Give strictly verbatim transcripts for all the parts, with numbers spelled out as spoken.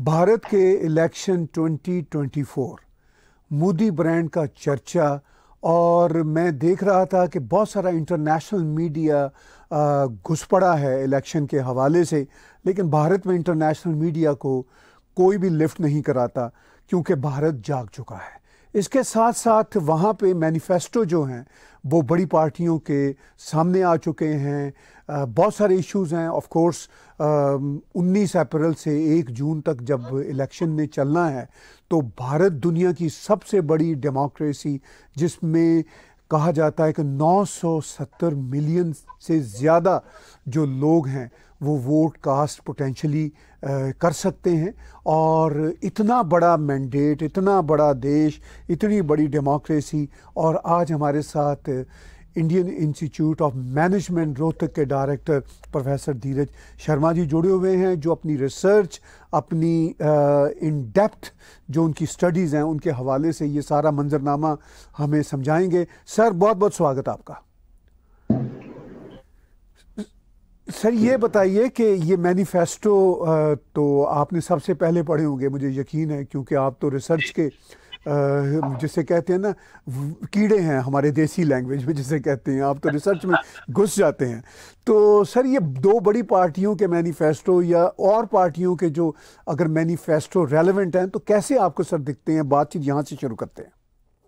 भारत के election twenty twenty four, Modi brand का चर्चा, और मैं देख रहा था कि बहुत सारा इंटरनेशनल मीडिया घुस पड़ा है इलेक्शन के हवाले से, लेकिन भारत में इंटरनेशनल मीडिया को कोई भी लिफ्ट नहीं कराता क्योंकि भारत जाग चुका है। इसके साथ साथ वहाँ पे मैनिफेस्टो जो हैं वो बड़ी पार्टियों के सामने आ चुके हैं। आ, बहुत सारे इश्यूज़ हैं। ऑफ कोर्स उन्नीस अप्रैल से एक जून तक जब इलेक्शन में चलना है तो भारत दुनिया की सबसे बड़ी डेमोक्रेसी, जिसमें कहा जाता है कि नौ सौ सत्तर मिलियन से ज़्यादा जो लोग हैं वो वोट कास्ट पोटेंशली कर सकते हैं, और इतना बड़ा मैंडेट, इतना बड़ा देश, इतनी बड़ी डेमोक्रेसी। और आज हमारे साथ Indian Institute of Management Rohtak के डायरेक्टर प्रोफेसर धीरज शर्मा जी जुड़े हुए हैं, जो अपनी रिसर्च, अपनी इन डेप्थ जो उनकी स्टडीज़ हैं उनके हवाले से ये सारा मंजरनामा हमें समझाएंगे। सर, बहुत बहुत स्वागत आपका। सर, ये बताइए कि ये मैनिफेस्टो तो आपने सबसे पहले पढ़े होंगे, मुझे यकीन है, क्योंकि आप तो रिसर्च के जिसे कहते हैं ना कीड़े हैं, हमारे देसी लैंग्वेज में जिसे कहते हैं, आप तो रिसर्च में घुस जाते हैं। तो सर, ये दो बड़ी पार्टियों के मैनिफेस्टो या और पार्टियों के जो अगर मैनिफेस्टो रेलेवेंट हैं तो कैसे आपको सर दिखते हैं? बातचीत यहाँ से शुरू करते हैं।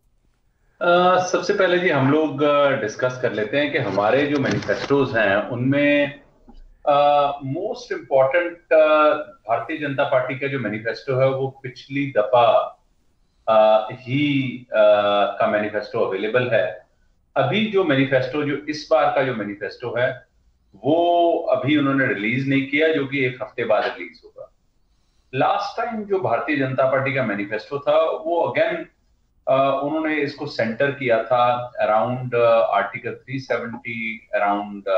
uh, सबसे पहले जी हम लोग डिस्कस कर लेते हैं कि हमारे जो मैनिफेस्टोज हैं उनमें मोस्ट इम्पॉर्टेंट भारतीय जनता पार्टी का जो मैनिफेस्टो है वो पिछली दफा Uh, ही uh, का मैनिफेस्टो अवेलेबल है। अभी जो मैनिफेस्टो जो इस बार का जो मैनिफेस्टो है वो अभी उन्होंने रिलीज नहीं किया, जो कि एक हफ्ते बाद रिलीज होगा। लास्ट टाइम जो भारतीय जनता पार्टी का मैनिफेस्टो था वो अगेन uh, उन्होंने इसको सेंटर किया था around article three seventy, around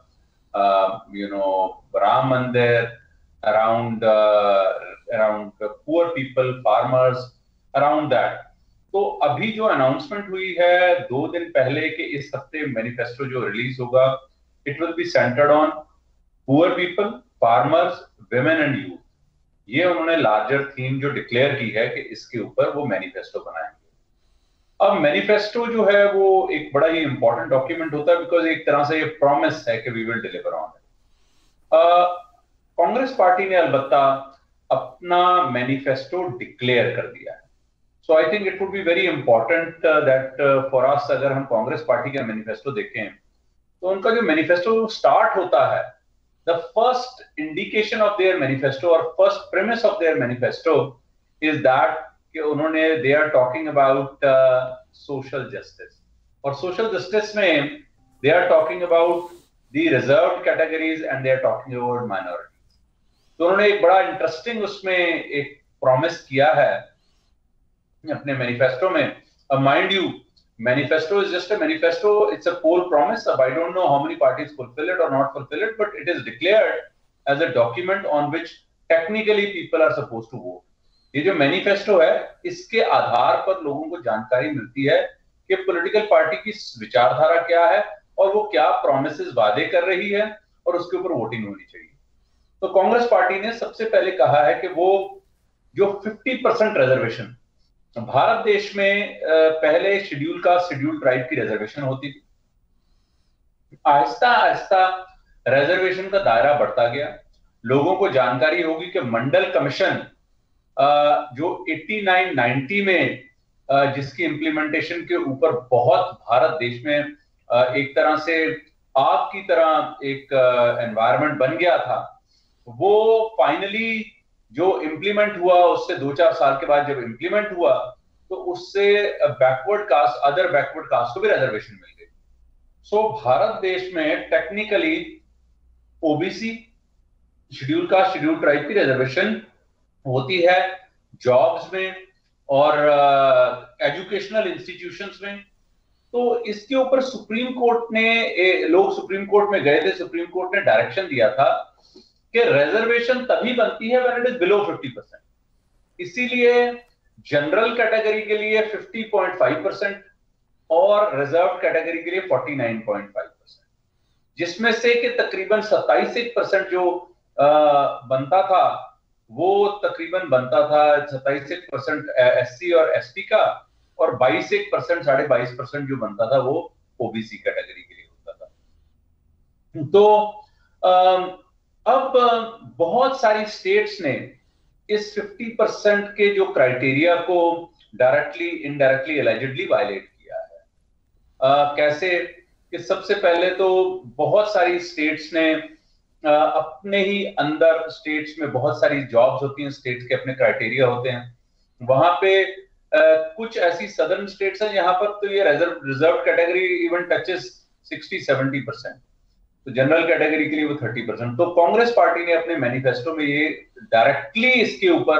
you know Ram Mandir, around around poor people, farmers, around that. तो अभी जो अनाउंसमेंट हुई है दो दिन पहले कि इस हफ्ते मैनिफेस्टो जो रिलीज होगा, it will be centred on poor people, farmers, women and youth. ये उन्होंने लार्जर थीम जो डिक्लेयर की है कि इसके ऊपर वो मैनिफेस्टो बनाएंगे। अब मैनिफेस्टो जो है वो एक बड़ा ही इंपॉर्टेंट डॉक्यूमेंट होता है, बिकॉज एक तरह से ये प्रॉमिस है कि we will deliver on it. Congress party ने अलबत्ता अपना मैनिफेस्टो डिक्लेयर कर दिया है। So I think it would be very important uh, that uh, for us, अगर हम कांग्रेस पार्टी का मैनिफेस्टो देखें तो उनका जो मैनिफेस्टो स्टार्ट होता है, the first indication of their manifesto or first premise of their manifesto is that कि उन्होंने they are talking about uh, social justice, और social justice में they are talking about the reserved categories and they are talking about minorities। तो उन्होंने एक बड़ा interesting उसमें एक प्रॉमिस किया है अपने मैनिफेस्टो में। Mind you, manifesto is just a manifesto, it's a poll promise. अब I don't know how many parties fulfil it और not fulfil it, but it is declared as a document on which technically people are supposed to vote. ये जो manifesto है इसके आधार पर लोगों को जानकारी मिलती है कि पॉलिटिकल पार्टी की विचारधारा क्या है और वो क्या प्रॉमिसेस वादे कर रही है, और उसके ऊपर वोटिंग होनी चाहिए। तो कांग्रेस पार्टी ने सबसे पहले कहा है कि वो जो फिफ्टी परसेंट रिजर्वेशन भारत देश में पहले शेड्यूल का शेड्यूल ट्राइब की रिजर्वेशन होती थी, आहिस्ता आहिस्ता रिजर्वेशन का दायरा बढ़ता गया। लोगों को जानकारी होगी कि मंडल कमीशन जो नवासी नब्बे में जिसकी इंप्लीमेंटेशन के ऊपर बहुत भारत देश में एक तरह से आग की तरह एक एनवायरनमेंट बन गया था, वो फाइनली जो इंप्लीमेंट हुआ उससे दो चार साल के बाद जब इंप्लीमेंट हुआ तो उससे backward caste, other backward caste को भी रिजर्वेशन मिल गई। सो भारत देश में technically OBC, scheduled caste, scheduled tribe की रिजर्वेशन होती है जॉब्स में और एजुकेशनल uh, इंस्टीट्यूशंस में। तो इसके ऊपर सुप्रीम कोर्ट ने ए, लोग सुप्रीम कोर्ट में गए थे, सुप्रीम कोर्ट ने डायरेक्शन दिया था कि रिजर्वेशन तभी बनती है when it is below fifty percent. इसीलिए जनरल कैटेगरी के लिए फिफ्टी पॉइंट फाइव परसेंट और रिजर्व कैटेगरी के लिए forty nine point five percent, जिसमें से कि तकरीबन सत्ताईस परसेंट जो आ, बनता था वो तकरीबन बनता था सत्ताईस एक परसेंट एस सी और एस टी का, और बाईस एक परसेंट साढ़े बाईस परसेंट जो बनता था वो ओबीसी कैटेगरी के लिए होता था। तो अब बहुत सारी स्टेट्स ने इस पचास परसेंट के जो क्राइटेरिया को डायरेक्टली इनडायरेक्टली एलिजिडली वायलेट किया है। uh, कैसे कि सबसे पहले तो बहुत सारी स्टेट्स ने uh, अपने ही अंदर, स्टेट्स में बहुत सारी जॉब्स होती हैं, स्टेट्स के अपने क्राइटेरिया होते हैं, वहां पे uh, कुछ ऐसी सदर्न स्टेट्स हैं यहाँ पर तो ये reserve reserve category even touches sixty seventy percent, तो जनरल कैटेगरी के लिए वो तीस परसेंट। तो कांग्रेस पार्टी ने अपने मैनिफेस्टो में ये डायरेक्टली इसके ऊपर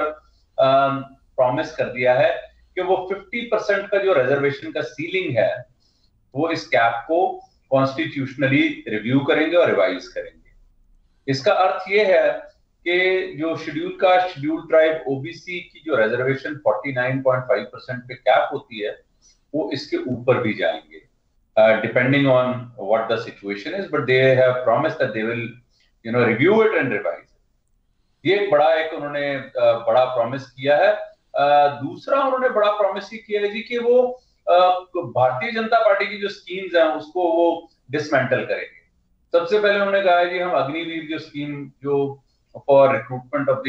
प्रॉमिस कर दिया है कि वो पचास परसेंट का जो रिजर्वेशन का सीलिंग है वो इस कैप को कॉन्स्टिट्यूशनली रिव्यू करेंगे और रिवाइज करेंगे। इसका अर्थ ये है कि जो scheduled caste, scheduled tribe, OBC की जो रिजर्वेशन उनचास पॉइंट पाँच परसेंट पे कैप होती है वो इसके ऊपर भी जाएंगे, Uh, depending on what the situation is, but they have promised that they will, you know, review it and revise it. ये एक बड़ा एक उन्होंने uh, बड़ा प्रॉमिस किया है। uh, दूसरा उन्होंने बड़ा प्रॉमिस ही किया है जी कि वो uh, भारतीय जनता पार्टी की जो स्कीम्स हैं उसको वो डिसमेंटल करेंगे। सबसे पहले उन्होंने कहा है जी हम अग्निवीर जो स्कीम जो for recruitment of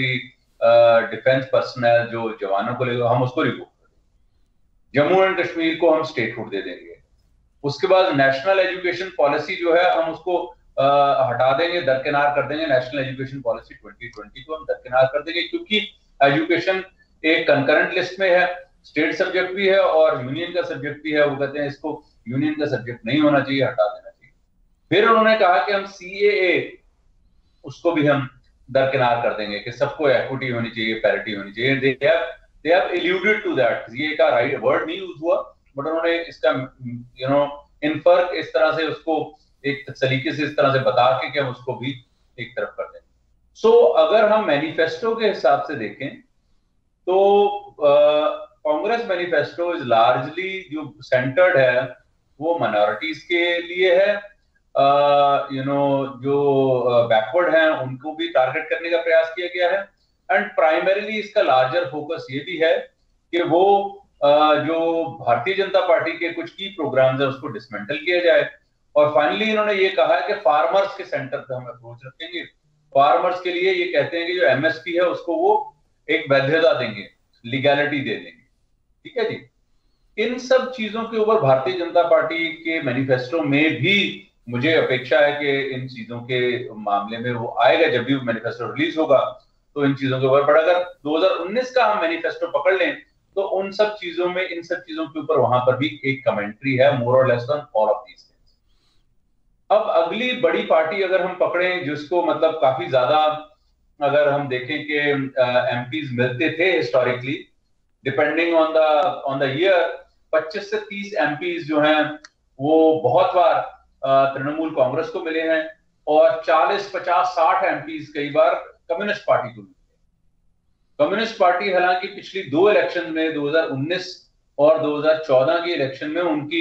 the defence personnel जो जवानों को लेकर हम उसको रिवोक करेंगे। जम्मू एंड कश्मीर को हम स्टेटहुड दे देंगे। उसके बाद नेशनल एजुकेशन पॉलिसी जो है हम उसको आ, हटा देंगे, दरकिनार कर देंगे। National education policy twenty twenty को हम दरकिनार कर देंगे क्योंकि एजुकेशन एक कंकरेंट लिस्ट में है, स्टेट सब्जेक्ट भी है और यूनियन का सब्जेक्ट भी है। वो कहते हैं इसको यूनियन का सब्जेक्ट नहीं होना चाहिए, हटा देना चाहिए। फिर उन्होंने कहा कि हम सीएए उसको भी हम दरकिनार कर देंगे कि सबको इक्विटी होनी चाहिए, पैरिटी होनी चाहिए। They have they have alluded to that. ये का राइट वर्ड नहीं यूज हुआ, बट उन्होंने इसका यू नो इनफर इस तरह से उसको एक तरीके से इस तरह से बता के कि हम उसको भी एक तरफ कर दें। सो so, अगर हम मैनिफेस्टो के हिसाब से देखें तो कांग्रेस मैनिफेस्टो इज लार्जली जो सेंटर्ड है वो माइनॉरिटीज के लिए है। यू नो जो बैकवर्ड हैं उनको भी टारगेट करने का प्रयास किया गया है। एंड प्राइमरीली इसका लार्जर फोकस ये भी है कि वो Uh, जो भारतीय जनता पार्टी के कुछ की प्रोग्राम्स है उसको डिसमेंटल किया जाए। और फाइनली इन्होंने ये कहा है कि फार्मर्स के सेंटर पे हम अप्रोच रखेंगे। फार्मर्स के लिए ये कहते हैं कि जो एमएसपी है उसको वो एक वैधता देंगे, लीगैलिटी दे देंगे। ठीक है जी। इन सब चीजों के ऊपर भारतीय जनता पार्टी के मैनिफेस्टो में भी मुझे अपेक्षा है कि इन चीजों के मामले में वो आएगा। जब भी मैनिफेस्टो रिलीज होगा तो इन चीजों के ऊपर, पर अगर दो हज़ार उन्नीस का हम मैनिफेस्टो पकड़ लें तो उन सब चीजों में, इन सब चीजों के ऊपर वहां पर भी एक कमेंट्री है, मोर और less on all of these things. अब अगली बड़ी पार्टी अगर हम पकड़ें जिसको मतलब काफी ज्यादा अगर हम देखें कि एमपीज मिलते थे historically, depending on the on the year, पच्चीस से तीस एमपीज जो हैं वो बहुत बार तृणमूल कांग्रेस को मिले हैं और चालीस पचास साठ एमपीज कई बार कम्युनिस्ट पार्टी को मिले। कम्युनिस्ट पार्टी हालांकि पिछली दो इलेक्शन में दो हज़ार उन्नीस और दो हज़ार चौदह की इलेक्शन में उनकी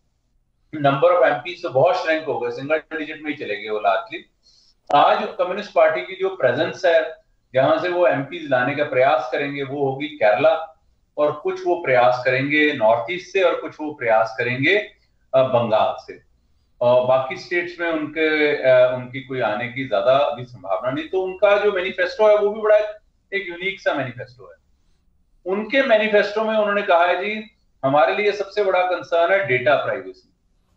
नंबर ऑफ एमपी से बहुत श्रिंक हो गए, सिंगल डिजिट में ही चले गए वो लार्जली। आज कम्युनिस्ट पार्टी की जो प्रेजेंस है जहां से वो एमपीज लाने का प्रयास करेंगे वो होगी केरला, और कुछ वो प्रयास करेंगे नॉर्थ ईस्ट से और कुछ वो प्रयास करेंगे बंगाल से। और बाकी स्टेट्स में उनके उनकी कोई आने की ज्यादा अभी संभावना नहीं। तो उनका जो मैनिफेस्टो है वो भी बड़ा एक यूनिक सा मैनिफेस्टो है। उनके मैनिफेस्टो में उन्होंने कहा है जी हमारे लिए सबसे बड़ा कंसर्न है डेटा प्राइवेसी।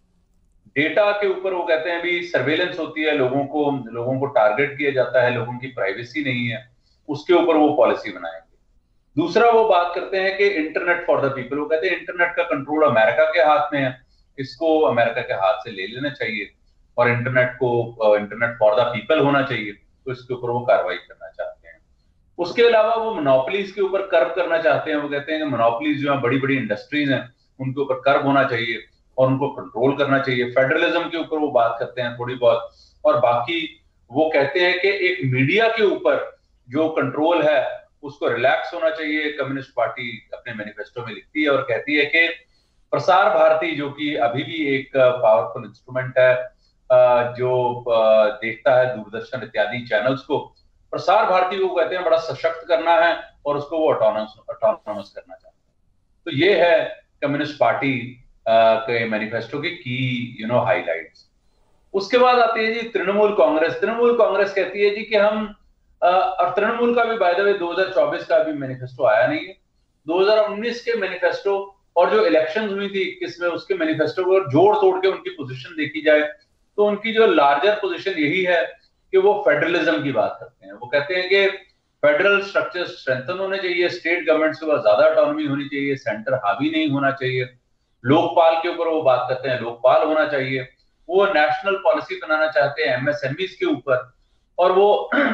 डेटा के ऊपर वो कहते हैं अभी सर्वेलेंस होती है, लोगों को लोगों को टारगेट किया जाता है, लोगों की प्राइवेसी नहीं है, उसके ऊपर वो पॉलिसी बनाएंगे। दूसरा वो बात करते हैं कि इंटरनेट फॉर द पीपल। वो कहते हैं इंटरनेट का कंट्रोल अमेरिका के हाथ में है, इसको अमेरिका के हाथ से ले लेना चाहिए और इंटरनेट को इंटरनेट फॉर द पीपल होना चाहिए, तो इसके ऊपर वो कार्रवाई करना चाहते हैं। उसके अलावा वो मोनोपोलीज के ऊपर कर्व करना चाहते हैं। वो कहते हैं कि मोनोपोलीज जो है बड़ी बड़ी इंडस्ट्रीज हैं उनके ऊपर कर्व होना चाहिए और उनको कंट्रोल करना चाहिए। फेडरलिज्म के ऊपर वो बात करते हैं थोड़ी बहुत, और बाकी वो कहते हैं कि एक मीडिया के ऊपर जो कंट्रोल है उसको रिलैक्स होना चाहिए। कम्युनिस्ट पार्टी अपने मैनिफेस्टो में लिखती है और कहती है कि प्रसार भारती जो कि अभी भी एक पावरफुल इंस्ट्रूमेंट है जो देखता है दूरदर्शन इत्यादि चैनल्स को, प्रसार भारती को कहते हैं बड़ा सशक्त करना है और उसको वो ऑटोनमस ऑटोनमस करना चाहते हैं। तो ये है कम्युनिस्ट पार्टी के मैनिफेस्टो के की यू नो हाईलाइट्स। उसके बाद आती है जी तृणमूल कांग्रेस। तृणमूल कांग्रेस कहती है जी कि हम और तृणमूल का भी बाय द वे दो हज़ार चौबीस का भी मैनिफेस्टो आया नहीं है। दो हज़ार उन्नीस के मैनिफेस्टो और जो इलेक्शंस हुई थी इक्कीस में उसके मैनिफेस्टो को जोड़ तोड़ के उनकी पोजीशन देखी जाए तो उनकी जो लार्जर पोजीशन यही है कि वो फेडरलिज्म की बात करते हैं। वो कहते हैं कि फेडरल स्ट्रक्चर स्ट्रेंथन होने चाहिए, स्टेट गवर्नमेंट्स के पास ज्यादा ऑटोनॉमी होनी चाहिए, सेंटर हावी नहीं होना चाहिए। लोकपाल के ऊपर वो बात करते हैं, लोकपाल होना चाहिए। वो नेशनल पॉलिसी बनाना चाहते हैं एमएसएमईज के ऊपर, और वो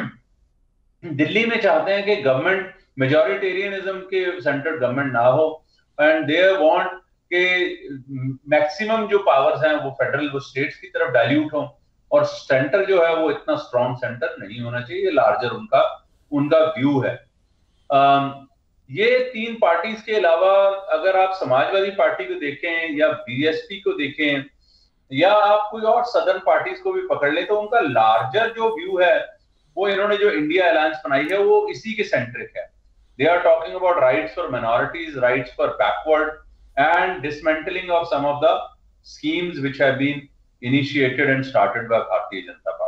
दिल्ली में चाहते हैं कि गवर्नमेंट मेजोरिटेरियनिज्म के सेंट्रल गवर्नमेंट ना हो एंड दे वांट के मैक्सिमम जो पावर्स हैं वो फेडरल वो स्टेट्स की तरफ डाइल्यूट हो और सेंटर जो है वो इतना स्ट्रॉन्ग सेंटर नहीं होना चाहिए। लार्जर उनका उनका व्यू है। आ, ये तीन पार्टीज के अलावा अगर आप समाजवादी पार्टी को देखें या बीएसपी को देखें या आप कोई और सदर्न पार्टीज को भी पकड़ लें तो उनका लार्जर जो व्यू है वो इन्होंने जो इंडिया अलायंस बनाई है वो इसी के सेंट्रिक है। They are talking about rights for minorities, rights for backward and dismantling of some of the schemes which have been initiated and started by Bharatiya Janata party.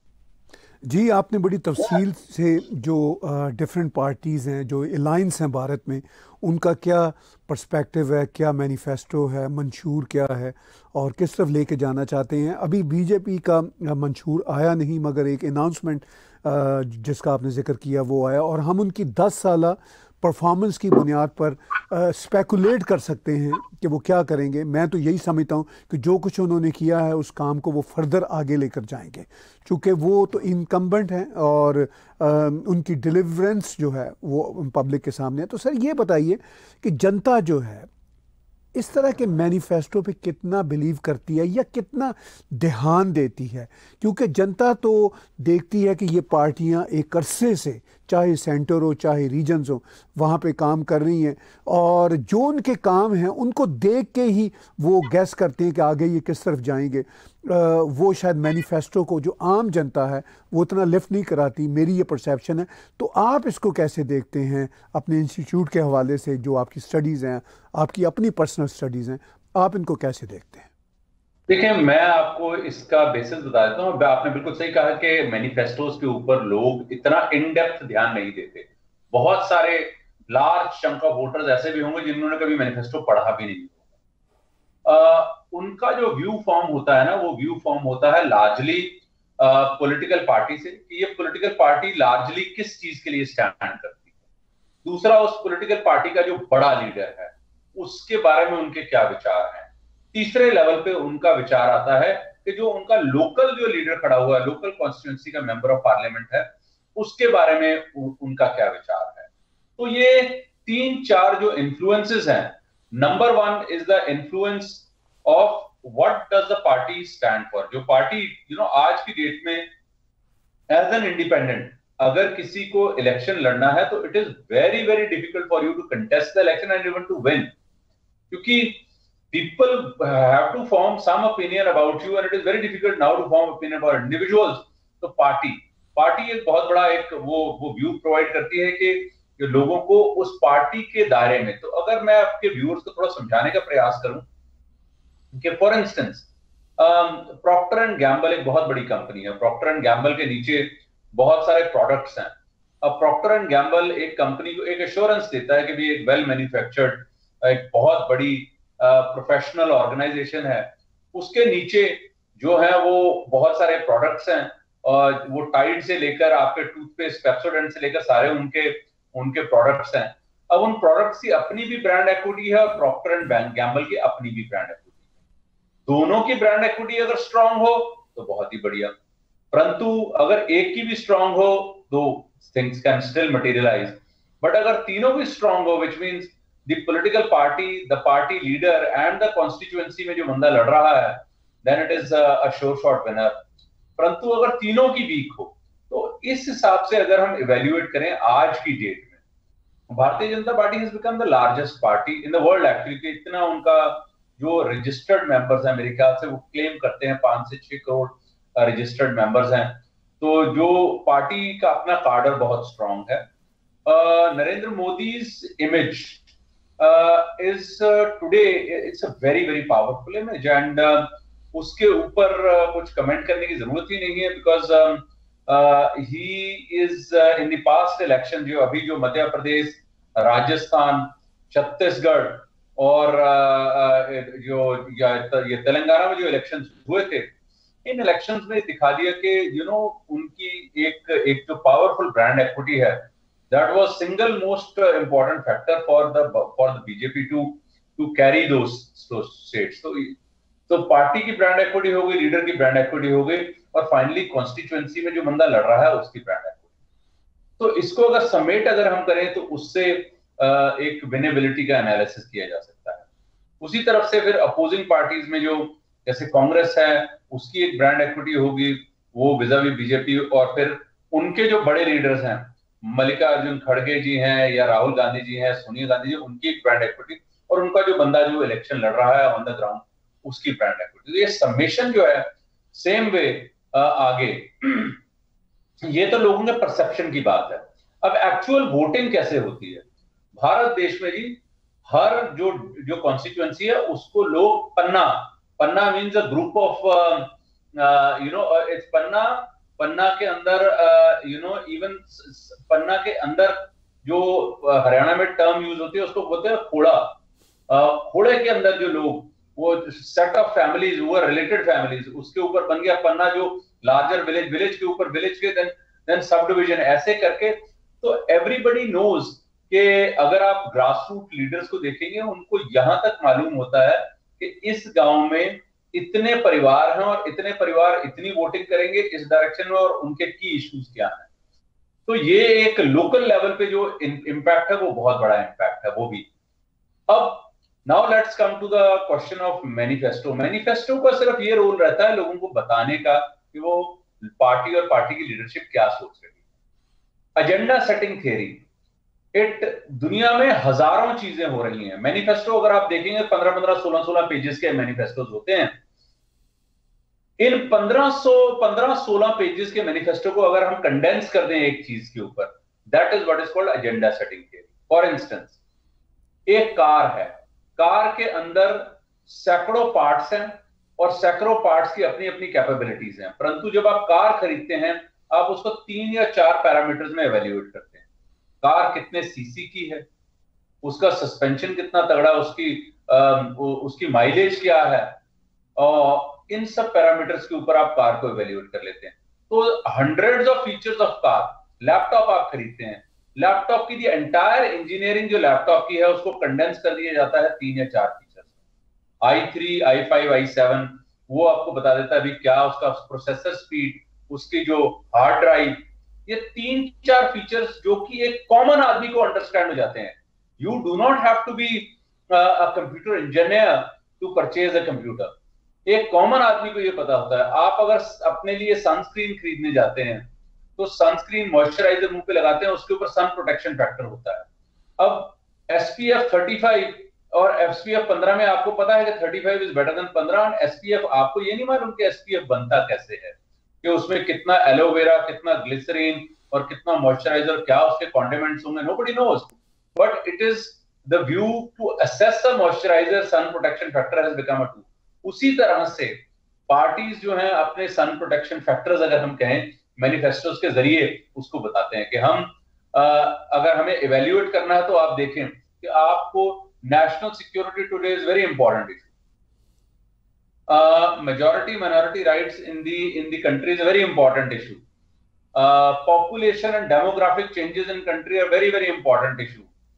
जी, आपने बड़ी तफसील से जो डिफरेंट पार्टीज़ हैं, जो अलायंस हैं भारत में, उनका क्या पर्सपेक्टिव है, क्या मैनिफेस्टो है, मंशूर क्या है और किस तरफ लेके जाना चाहते हैं। अभी बीजेपी का मंशूर आया नहीं मगर एक अनाउंसमेंट जिसका आपने जिक्र किया वो आया और हम उनकी दस साल परफॉर्मेंस की बुनियाद पर स्पेकुलेट कर सकते हैं कि वो क्या करेंगे। मैं तो यही समझता हूँ कि जो कुछ उन्होंने किया है उस काम को वो फर्दर आगे लेकर जाएंगे, क्योंकि वो तो इनकम्बेंट हैं और आ, उनकी डिलीवरेंस जो है वो पब्लिक के सामने है। तो सर ये बताइए कि जनता जो है इस तरह के मैनिफेस्टो पे कितना बिलीव करती है या कितना ध्यान देती है, क्योंकि जनता तो देखती है कि ये पार्टियां एक अरसे से चाहे सेंटर हो चाहे रीजन्स हो वहाँ पे काम कर रही हैं और जो उनके काम हैं उनको देख के ही वो गैस करते हैं कि आगे ये किस तरफ जाएंगे। आ, वो शायद मैनिफेस्टो को जो आम जनता है वो इतना लिफ्ट नहीं कराती, मेरी ये परसेप्शन है। तो आप इसको कैसे देखते हैं अपने इंस्टीट्यूट के हवाले से, जो आपकी स्टडीज़ हैं, आपकी अपनी पर्सनल स्टडीज़ हैं, आप इनको कैसे देखते हैं? देखिए, मैं आपको इसका बेसिस बता देता हूँ। आपने बिल्कुल सही कहा कि मैनिफेस्टोज के ऊपर लोग इतना इन डेप्थ ध्यान नहीं देते। बहुत सारे लार्ज चंक ऑफ वोटर्स ऐसे भी होंगे जिन्होंने कभी मैनिफेस्टो पढ़ा भी नहीं होगा। उनका जो व्यू फॉर्म होता है ना, वो व्यू फॉर्म होता है लार्जली पॉलिटिकल पार्टी से कि ये पॉलिटिकल पार्टी लार्जली किस चीज के लिए स्टैंड करती है। दूसरा, उस पॉलिटिकल पार्टी का जो बड़ा लीडर है उसके बारे में उनके क्या विचार हैं। तीसरे लेवल पे उनका विचार आता है कि जो उनका लोकल जो लीडर खड़ा हुआ है, लोकल कॉन्स्टिट्यूंसी का मेंबर ऑफ पार्लियामेंट है, उसके बारे में उ, उनका क्या विचार है। तो ये तीन चार जो इन्फ्लुएंसेस हैं, number one is the influence of what does the party stand for. जो पार्टी यू नो आज की डेट में एज एन इंडिपेंडेंट अगर किसी को इलेक्शन लड़ना है तो it is very very difficult for you to contest the election and even to win, क्योंकि people have to form some opinion about you and it is very difficult now to form opinion about individuals. तो party party एक बहुत बड़ा एक वो वो view provide करती है कि जो लोगों को उस पार्टी के दायरे में। तो अगर मैं आपके व्यूअर्स को थोड़ा समझाने का प्रयास करूं कि for instance Procter and Gamble एक बहुत बड़ी कंपनी है। प्रॉक्टर एंड गैम्बल के नीचे बहुत सारे प्रोडक्ट्स हैं। अब प्रॉक्टर एंड गैम्बल एक कंपनी को एक एश्योरेंस देता है कि भी एक वेल मैन्युफैक्चर्ड एक बहुत बड़ी प्रोफेशनल uh, ऑर्गेनाइजेशन है। उसके नीचे जो है वो बहुत सारे प्रोडक्ट्स हैं और वो टाइड से लेकर आपके टूथपेस्ट, पेप्सोडेंट से लेकर सारे उनके उनके प्रोडक्ट्स हैं। अब उन प्रोडक्ट्स की अपनी भी ब्रांड एक्विटी है और प्रॉक्टर एंड गैम्बल की अपनी भी ब्रांड एक्विटी है। दोनों की ब्रांड एक्विटी अगर स्ट्रांग हो तो बहुत ही बढ़िया, परंतु अगर एक की भी स्ट्रांग हो तो things can still materialise. But अगर तीनों भी स्ट्रांग हो, which means the political party, the party leader and the constituency में जो बंदा लड़ रहा है, then it is a, a sure shot winner। परंतु अगर तीनों की वीक हो तो इस हिसाब से अगर हम इवेल्युएट करें आज की डेट में, Bharatiya Janata party has become the largest party in the world actually। कि इतना उनका जो रजिस्टर्ड मेंबर्स हैं, मेरे ख्याल से वो क्लेम करते हैं पांच से छह करोड़ रजिस्टर्ड मेंबर्स हैं। तो जो पार्टी का अपना कार्डर बहुत स्ट्रांग है। Narendra Modi's image is today it's a very very powerful image, and उसके ऊपर uh, कुछ कमेंट करने की जरूरत ही नहीं है, because he is in the past election, जो अभी जो मध्य प्रदेश, राजस्थान, छत्तीसगढ़ और uh, जो ये तेलंगाना में जो इलेक्शंस हुए थे, इन इलेक्शंस में दिखा दिया कि यू नो उनकी एक एक जो पावरफुल ब्रांड एक्विटी है, that was single most important factor for the for the BJP to to carry those states. तो तो पार्टी की ब्रांड एक्विटी हो गई, लीडर की ब्रांड एक्विटी हो गई, और फाइनली कॉन्स्टिट्यूएंसी में जो बंदा लड़ रहा है उसकी ब्रांड एक्विटी। तो इसको अगर समेट अगर हम करें तो उससे एक विनेबिलिटी का एनालिसिस किया जा सकता है। उसी तरफ से फिर अपोजिंग पार्टीज में जो जैसे कांग्रेस है, उसकी एक ब्रांड एक्विटी होगी, वो विज़ावी बीजेपी, और फिर उनके जो बड़े लीडर्स हैं, मल्लिकार्जुन खड़गे जी हैं या राहुल गांधी जी हैं, सोनिया गांधी जी, उनकी एक ब्रांड एक्विटी, और उनका जो बंदा जो इलेक्शन लड़ रहा है ऑन द ग्राउंड, उसकी ब्रांड एक्विटी। तो ये समेशन जो है सेम वे आगे ये तो लोगों के परसेप्शन की बात है। अब एक्चुअल वोटिंग कैसे होती है भारत देश में जी? हर जो जो कॉन्स्टिट्यूएंसी है उसको लोग पन्ना पन्ना means a group of you know it's पन्ना पन्ना के अंदर यू नो इवन पन्ना के अंदर जो uh, हरियाणा में टर्म यूज होती है उसको बोलते हैं खोड़ा। uh, खोड़े के अंदर जो लोग, वो सेट ऑफ फैमिलीज, वो रिलेटेड फैमिलीज, उसके ऊपर बन गया पन्ना, जो लार्जर विलेज, विलेज के ऊपर विलेज के, देन देन सब डिविजन, ऐसे करके। तो एवरीबडी नोज कि अगर आप ग्रास रूट लीडर्स को देखेंगे, उनको यहां तक मालूम होता है कि इस गांव में इतने परिवार हैं और इतने परिवार इतनी वोटिंग करेंगे इस डायरेक्शन में, और उनके की इश्यूज क्या हैं। तो ये एक लोकल लेवल पे जो इम्पैक्ट है वो बहुत बड़ा इम्पैक्ट है वो भी। अब now let's come to the question of manifesto. Manifesto का सिर्फ ये रोल रहता है लोगों को बताने का कि वो पार्टी और पार्टी की लीडरशिप क्या सोच रही है। एजेंडा सेटिंग थियरी, इट दुनिया में हजारों चीजें हो रही हैं। मैनिफेस्टो अगर आप देखेंगे पंद्रह पंद्रह सोलह सोलह पेजेस के मैनिफेस्टोज होते हैं। इन पंद्रह सौ पंद्रह सोलह पेजेस के मैनिफेस्टो को अगर हम कंडेंस कर दें एक चीज के ऊपर, that is what is called agenda setting theory. For instance, एक कार है, कार के अंदर सैकड़ों पार्ट्स हैं और सैकड़ों पार्ट्स की अपनी अपनी कैपेबिलिटीज हैं, परंतु जब आप कार खरीदते हैं आप उसको तीन या चार पैरामीटर्स में एवेल्युएट करते हैं। कार कितने सीसी की है, उसका सस्पेंशन कितना तगड़ा, उसकी आ, उसकी माइलेज क्या है, और इन सब पैरामीटर्स के ऊपर आप कार को एवेल्युएट कर लेते हैं। तो hundreds of features of car. Laptop आप खरीदते हैं, लैपटॉप की दी एंटायर इंजीनियरिंग जो लैपटॉप की है उसको कंडेंस कर दिया जाता है तीन या चार features. I three, I five, I seven, वो आपको बता देता है अभी क्या उसका प्रोसेसर स्पीड, उसकी जो हार्ड ड्राइव, ये तीन चार फीचर्स जो कि एक कॉमन आदमी को अंडरस्टैंड हो जाते हैं। You do not have to be a computer engineer to purchase a computer. एक कॉमन आदमी को ये पता होता है। आप अगर अपने लिए सनस्क्रीन खरीदने जाते हैं तो सनस्क्रीन मॉइस्चराइजर मुंह पे लगाते हैं, उसके ऊपर सन प्रोटेक्शन फैक्टर होता है। अब एसपीएफ थर्टी फाइव और एसपीएफ पंद्रह में आपको पता है कि thirty five is better than पंद्रह, एंड एसपीएफ आपको ये नहीं मालूम कि एसपीएफ बनता कैसे है, कि उसमें कितना एलोवेरा, कितना ग्लिसरीन और कितना मॉइस्चराइजर, क्या उसके कॉन्डिमेंट्स होंगे, nobody knows, but it is the view to assess the moisturiser sun protection factor has become a tool. उसी तरह से पार्टीज जो हैं अपने सन प्रोटेक्शन फैक्टर्स अगर हम कहें मैनिफेस्टोस के जरिए उसको बताते हैं कि हम आ, अगर हमें इवेल्युएट करना है तो आप देखें कि आपको national security today is very important issue, majority minority rights in the in the country is a very important issue, population and demographic changes in country are very very important issue,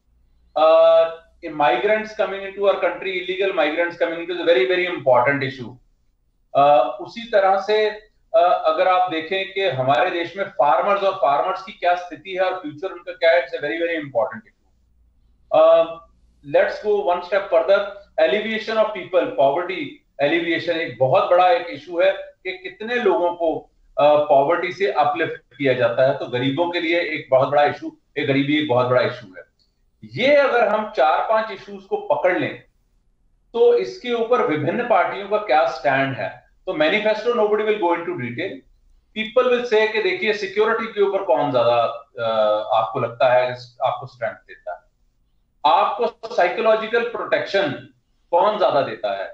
migrants coming into our country, illegal migrants coming into is a very very important issue. uh, उसी तरह से uh, अगर आप देखें कि हमारे देश में फार्मर्स और फार्मर्स की क्या स्थिति है और फ्यूचर उनका क्या है, it's a very very important issue. Let's go one step further, alleviation of people poverty alleviation एक बहुत बड़ा एक इशू है कि कितने लोगों को पॉवर्टी uh, से अपलिफ्ट किया जाता है। तो गरीबों के लिए एक बहुत बड़ा इशू, एक गरीबी एक बहुत बड़ा इशू है। ये अगर हम चार पांच इश्यूज को पकड़ लें तो इसके ऊपर विभिन्न पार्टियों का क्या स्टैंड है। तो manifesto nobody will go into detail, people will say कि देखिए सिक्योरिटी के ऊपर कौन ज्यादा आपको लगता है आपको स्ट्रेंथ देता है, आपको साइकोलॉजिकल प्रोटेक्शन कौन ज्यादा देता है,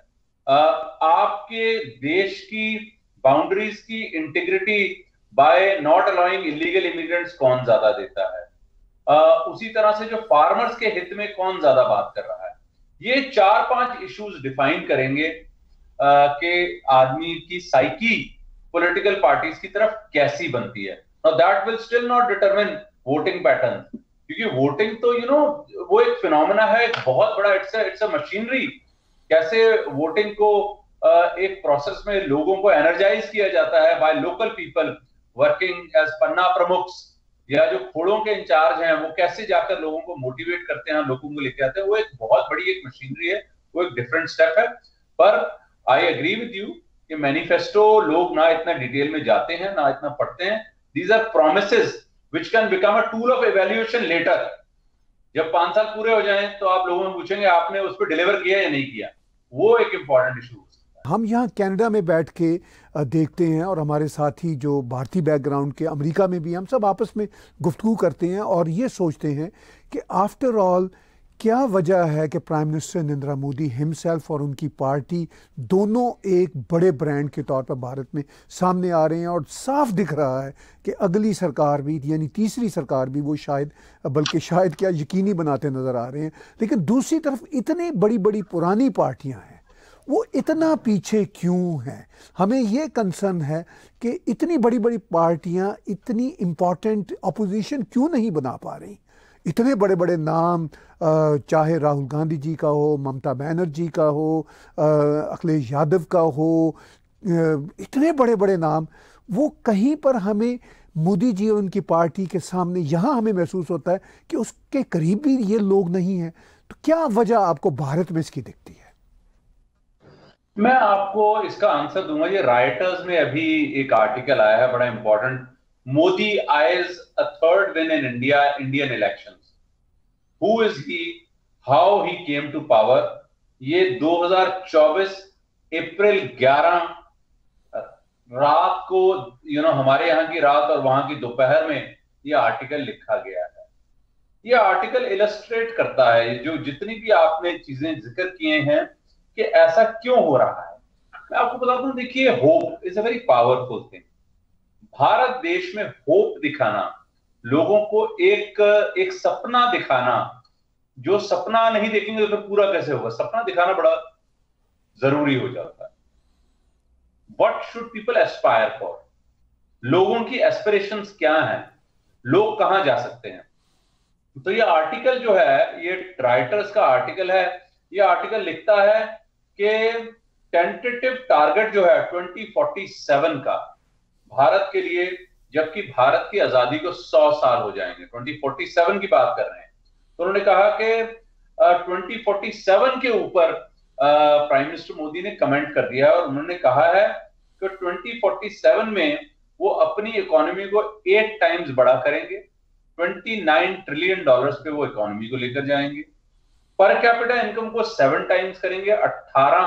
आपके देश की बाउंड्रीज की integrity by not allowing illegal immigrants कौन ज्यादा देता है, uh, उसी तरह से जो फार्मर्स के हित में कौन ज्यादा बात कर रहा है। ये चार पांच इश्यूज डिफाइन करेंगे uh, कि आदमी की साइकी पॉलिटिकल पार्टीज की तरफ कैसी बनती है। Now that will still not determine voting pattern, क्योंकि वोटिंग तो यू you नो know, वो एक फिनोमेना है, एक बहुत बड़ा, इट्स इट्स अ मशीनरी। कैसे वोटिंग को uh, एक प्रोसेस में लोगों को एनर्जाइज किया जाता है by local people working as पन्ना प्रमुख, या जो खोड़ों के इंचार्ज हैं वो कैसे जाकर लोगों को मोटिवेट करते हैं, लोगों को लेके आते हैं, वो एक बहुत बड़ी एक मशीनरी है, वो एक डिफरेंट स्टेप है। पर आई एग्री विद यू कि मैनिफेस्टो लोग ना इतना डिटेल में जाते हैं, ना इतना पढ़ते हैं। These are promises which can become a tool of evaluation later. जब पांच साल पूरे हो जाएं तो आप लोगों में पूछेंगे आपने उस पर डिलीवर किया या नहीं किया, वो एक इंपॉर्टेंट इशू। हम यहाँ कनाडा में बैठ के देखते हैं और हमारे साथी जो भारतीय बैकग्राउंड के अमेरिका में भी, हम सब आपस में गुफ्तगू करते हैं और ये सोचते हैं कि आफ्टर ऑल क्या वजह है कि prime minister Narendra Modi himself और उनकी पार्टी दोनों एक बड़े ब्रांड के तौर पर भारत में सामने आ रहे हैं, और साफ दिख रहा है कि अगली सरकार भी, यानी तीसरी सरकार भी, वो शायद, बल्कि शायद क्या यकीनी बनाते नज़र आ रहे हैं। लेकिन दूसरी तरफ इतनी बड़ी बड़ी पुरानी पार्टियां हैं, वो इतना पीछे क्यों है? हमें ये कंसर्न है कि इतनी बड़ी बड़ी पार्टियां इतनी इम्पॉर्टेंट अपोजिशन क्यों नहीं बना पा रही। इतने बड़े बड़े नाम, चाहे राहुल गांधी जी का हो, ममता बनर्जी का हो, अखिलेश यादव का हो, इतने बड़े बड़े नाम, वो कहीं पर हमें मोदी जी और उनकी पार्टी के सामने यहाँ हमें महसूस होता है कि उसके करीब भी ये लोग नहीं हैं। तो क्या वजह आपको भारत में इसकी दिखती है? मैं आपको इसका आंसर दूंगा। ये राइटर्स में अभी एक आर्टिकल आया है बड़ा important, Modi eyes a third win in India Indian elections, who is he, how he came to power. ये दो हज़ार चौबीस अप्रैल ग्यारह रात को, यू नो हमारे यहाँ की रात और वहां की दोपहर में ये आर्टिकल लिखा गया है। ये आर्टिकल इलस्ट्रेट करता है जो जितनी भी आपने चीजें जिक्र किए हैं कि ऐसा क्यों हो रहा है। मैं आपको बताता हूं, देखिए hope is a very powerful thing. Bharat देश में होप दिखाना, लोगों को एक एक सपना दिखाना, जो सपना नहीं देखेंगे तो फिर पूरा कैसे होगा, सपना दिखाना बड़ा जरूरी हो जाता है। What should people aspire for, लोगों की एस्पिरेशंस क्या हैं, लोग कहां जा सकते हैं। तो ये आर्टिकल जो है, ये राइटर्स का आर्टिकल है। ये आर्टिकल लिखता है कि टेंटेटिव टारगेट जो है ट्वेंटी फोर्टी सेवन का भारत के लिए, जबकि भारत की आजादी को सौ साल हो जाएंगे, ट्वेंटी फोर्टी सेवन की बात कर रहे हैं। तो उन्होंने कहा कि ट्वेंटी फोर्टी सेवन के ऊपर प्राइम मिनिस्टर मोदी ने कमेंट कर दिया और उन्होंने कहा है कि ट्वेंटी फोर्टी सेवन में वो अपनी इकोनॉमी को एट टाइम्स बड़ा करेंगे, उनतीस ट्रिलियन डॉलर्स पे वो इकोनॉमी को लेकर जाएंगे, पर कैपिटा इनकम को सेवन टाइम्स करेंगे, अठारह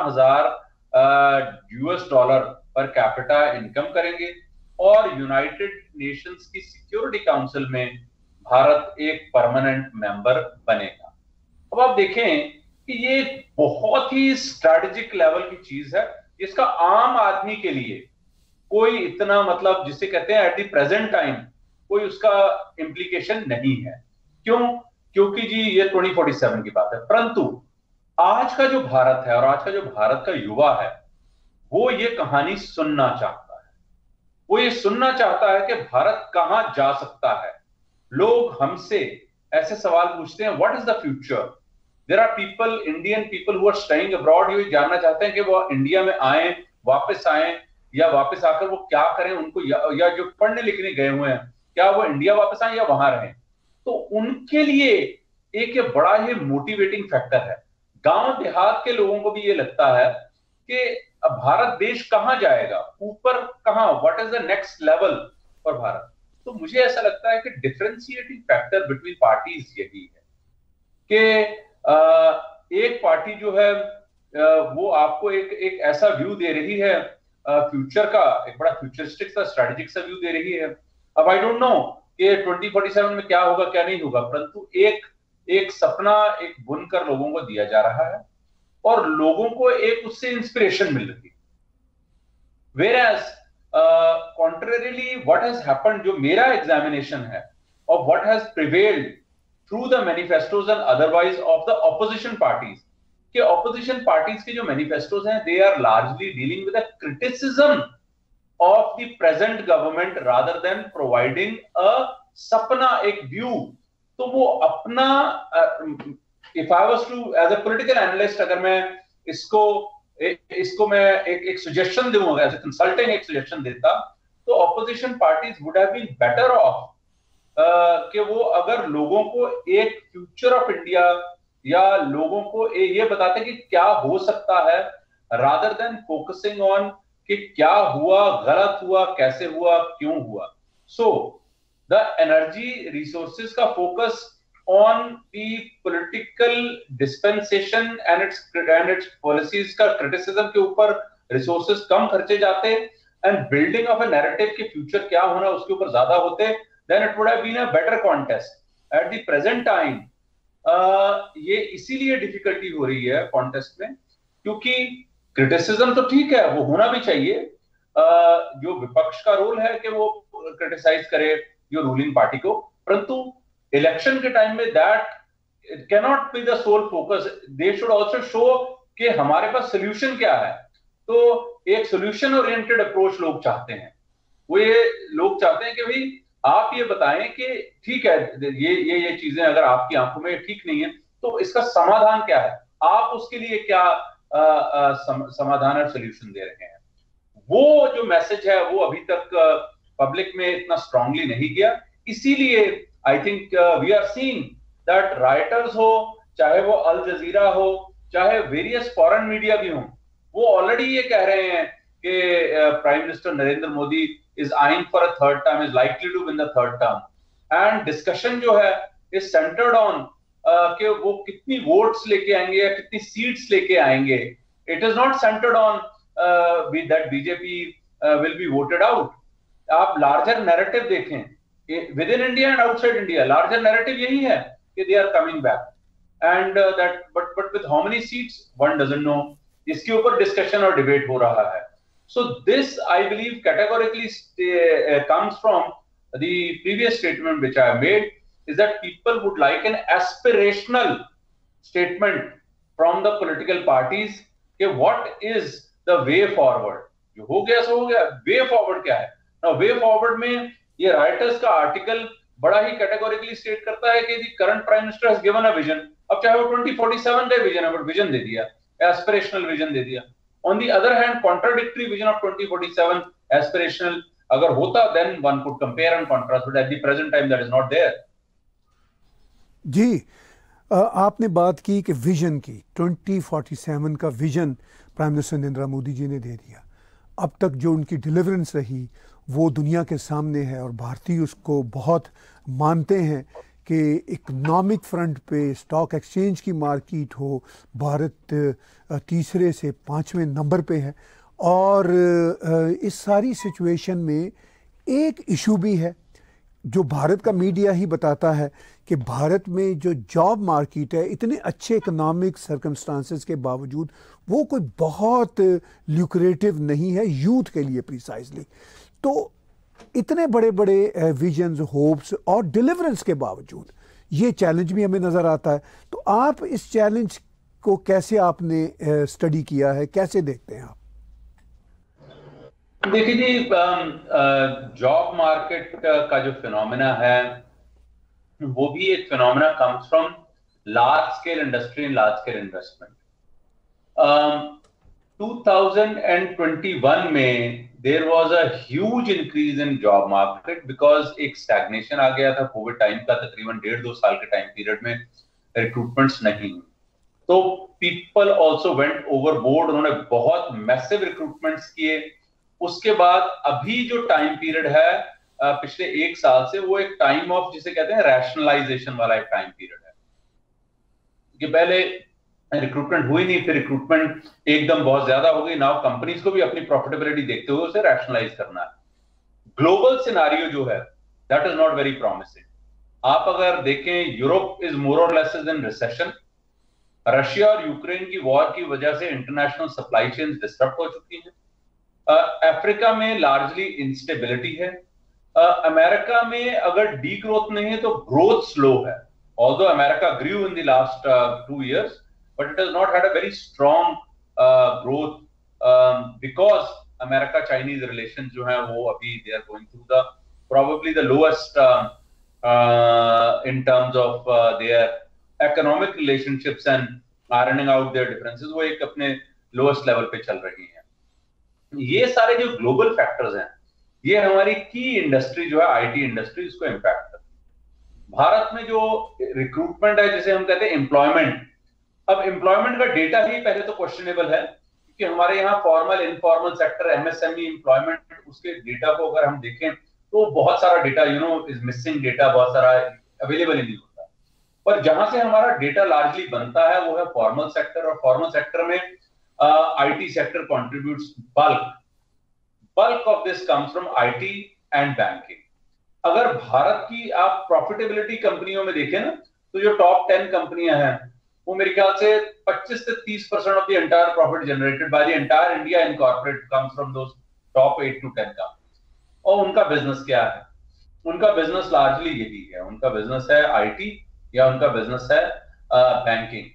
हजार US dollar per capita income करेंगे, और यूनाइटेड नेशंस की सिक्योरिटी काउंसिल में भारत एक परमानेंट मेंबर बनेगा। अब आप देखें कि ये बहुत ही स्ट्रैटेजिक लेवल की चीज है, जिसका आम आदमी के लिए कोई इतना, मतलब जिसे कहते हैं एट द प्रेजेंट टाइम कोई उसका इंप्लीकेशन नहीं है। क्यों? क्योंकि जी ये ट्वेंटी फोर्टी सेवन की बात है। परंतु आज का जो भारत है और आज का जो भारत का युवा है, वो ये कहानी सुनना चाहता है। वो ये सुनना चाहता है कि भारत कहां जा सकता है। लोग हमसे ऐसे सवाल पूछते हैं, what is the future. There are people, Indian people who are staying abroad, ये जानना चाहते हैं कि वो इंडिया में आए, वापस आए, या वापस आकर वो क्या करें उनको, या, या जो पढ़ने लिखने गए हुए हैं, क्या वो इंडिया वापस आए या वहां रहें। तो उनके लिए एक ये बड़ा ही मोटिवेटिंग फैक्टर है। गांव देहात के लोगों को भी ये लगता है कि भारत देश कहां जाएगा, ऊपर कहां, what is the next level for Bharat. तो मुझे ऐसा लगता है कि डिफरेंशिएटिंग फैक्टर बिटवीन पार्टीज यही है कि एक पार्टी जो है वो आपको एक एक ऐसा व्यू दे रही है फ्यूचर का एक बड़ा फ्यूचरिस्टिक सा स्ट्रेटेजिक सा व्यू दे रही है। अब आई डोंट नो कि ट्वेंटी फोर्टी सेवन में क्या होगा क्या नहीं होगा, परंतु एक एक सपना एक बुनकर लोगों को दिया जा रहा है और लोगों को एक उससे इंस्पिरेशन मिल रही है। Whereas uh, contrarily what has happened, जो मेरा एग्जामिनेशन है of what has prevailed through the manifestos and otherwise of the opposition parties, कि opposition parties के जो manifestos हैं they are largely dealing with a criticism of the present government rather than providing a सपना, एक view। तो वो अपना uh, if I was to as a political analyst अगर मैं इसको इसको मैं एक एक सजेशन दूंगा, एज ए कंसल्टिंग एक सजेशन देता, तो opposition parties would have been better off कि वो अगर लोगों को एक फ्यूचर ऑफ इंडिया या लोगों को ये बताते कि क्या हो सकता है, रादर देन फोकसिंग ऑन कि क्या हुआ, गलत हुआ, कैसे हुआ, क्यों हुआ। सो द एनर्जी रिसोर्सेज का focus on the political dispensation and its and its policies का criticism के ऊपर resources कम खर्चे जाते and building of a narrative कि future क्या होना उसके ऊपर ज्यादा होते, then it would have been a better contest। At the present time uh, ये इसीलिए difficulty हो रही है contest में क्योंकि criticism तो ठीक है, वो होना भी चाहिए, uh, जो विपक्ष का रोल है कि वो criticize करे जो ruling party को, परंतु इलेक्शन के टाइम में that cannot be the sole focus. They should also show कि हमारे पास सोल्यूशन क्या है। तो एक सोल्यूशन ओरिएंटेड अप्रोच लोग चाहते हैं। वो ये लोग चाहते हैं कि भाई आप ये बताएं कि ठीक है, ये ये ये चीजें अगर आपकी आंखों में ठीक नहीं है तो इसका समाधान क्या है, आप उसके लिए क्या आ, आ, सम, समाधान और सोल्यूशन दे रहे हैं। वो जो मैसेज है वो अभी तक पब्लिक में इतना स्ट्रांगली नहीं गया, इसीलिए I think we are seeing that writers हो, चाहे वो अल जजीरा हो, चाहे वेरियस फॉरेन मीडिया भी हो, वो ऑलरेडी ये कह रहे हैं कि prime minister Narendra Modi is eyeing for a third term, is likely to win the third term. And discussion जो है इज सेंटर्ड ऑन कि वो कितनी वोट्स लेके आएंगे या कितनी सीट्स लेके आएंगे। It is not centred on that BJP will be voted out. आप लार्जर नैरेटिव देखें within India and outside India, larger narrative यही है कि they are coming back and that but but with how many seats one doesn't know. इसके ऊपर discussion और debate हो रहा है। So this I believe categorically comes from the previous statement which I made, is that people would like an aspirational statement from the political parties कि what is the way forward। जो हो गया सो हो गया, way forward क्या है। Now way forward में ये राइटर्स का आर्टिकल बड़ा ही कैटेगोरिकली स्टेट करता है कि the current prime minister has given a vision। अब चाहे वो ट्वेंटी फोर्टी सेवन का विजन है बट विजन दे दिया, एस्पिरेशनल विजन दे दिया। On the other hand contradictory vision of twenty forty seven aspirational अगर होता then one could compare and contrast, but at the present time that is not there। जी, आपने बात की कि विजन की, ट्वेंटी फोर्टी सेवन का vision prime minister Narendra Modi ji ने दे दिया। अब तक जो उनकी डिलीवरेंस रही वो दुनिया के सामने है और भारतीय उसको बहुत मानते हैं कि इकोनॉमिक फ्रंट पे स्टॉक एक्सचेंज की मार्केट हो, भारत तीसरे से पाँचवें नंबर पे है। और इस सारी सिचुएशन में एक इशू भी है जो भारत का मीडिया ही बताता है कि भारत में जो जॉब मार्केट है इतने अच्छे इकोनॉमिक सर्कमस्टांसेस के बावजूद वो कोई बहुत ल्यूक्रेटिव नहीं है यूथ के लिए प्रिसाइजली। तो इतने बड़े बड़े विजन्स, होप्स और डिलीवरेंस के बावजूद ये चैलेंज भी हमें नज़र आता है। तो आप इस चैलेंज को कैसे आपने स्टडी किया है, कैसे देखते हैं आप? देखिए जी, जॉब मार्केट का जो फिनोमेना है वो भी एक phenomena comes from large scale industry and large scale investment. Two thousand twenty one में there was a huge increase in job market because एक स्टैग्नेशन आ गया था कोविड टाइम का, तकरीबन डेढ़ दो साल के टाइम पीरियड में रिक्रूटमेंट्स नहीं, तो पीपल ऑल्सो वेंट ओवरबोर्ड, उन्होंने बहुत मैसिव रिक्रूटमेंट्स किए। उसके बाद अभी जो टाइम पीरियड है पिछले एक साल से वो एक टाइम ऑफ जिसे कहते हैं रैशनलाइजेशन वाला एक टाइम पीरियड है कि पहले रिक्रूटमेंट हुई नहीं, फिर रिक्रूटमेंट एकदम बहुत ज्यादा हो गई। नाउ कंपनीज को भी अपनी प्रॉफिटेबिलिटी देखते हुए उसे रैशनलाइज करना है। ग्लोबल सिनारियो जो है that is not very promising. आप अगर देखें, यूरोप इज मोर और लेस इन रिसेशन। रशिया और यूक्रेन की वॉर की वजह से इंटरनेशनल सप्लाई चेन डिस्टर्ब हो चुकी है। अफ्रीका uh, में लार्जली इंस्टेबिलिटी है। अमेरिका uh, में अगर डी ग्रोथ नहीं है तो ग्रोथ स्लो है। Although America grew in the last two years, but it has not had a very strong uh, growth um, because America Chinese relations जो है वो अभी they are going through the probably the lowest uh, uh, in terms of uh, their economic relationships and ironing out their differences, वो एक अपने lowest level पे चल रही हैं। ये सारे जो global factors हैं ये हमारी की इंडस्ट्री जो है आईटी इंडस्ट्री इसको इम्पैक्ट करती है। भारत में जो रिक्रूटमेंट है जिसे हम कहते हैं एम्प्लॉयमेंट, अब एम्प्लॉयमेंट का डेटा ही पहले तो क्वेश्चनेबल है कि हमारे यहाँ formal informal sector MSME employment, उसके डेटा को अगर हम देखें तो बहुत सारा data you know is missing data, बहुत सारा अवेलेबल ही नहीं होता। पर जहां से हमारा डेटा लार्जली बनता है वो है फॉर्मल सेक्टर, और फॉर्मल सेक्टर में IT sector contributes bulk bulk of this comes from IT and banking. अगर भारत की आप प्रॉफिटेबिलिटी कंपनियों में देखें ना तो जो टॉप टेन कंपनियां हैं वो मेरे ख्याल से twenty से thirty percent of the entire profit generated by the entire India incorporate comes from those top eight to ten companies. और उनका बिजनेस क्या है? उनका बिजनेस लार्जली यही है, उनका बिजनेस है आईटी या उनका बिजनेस है बैंकिंग।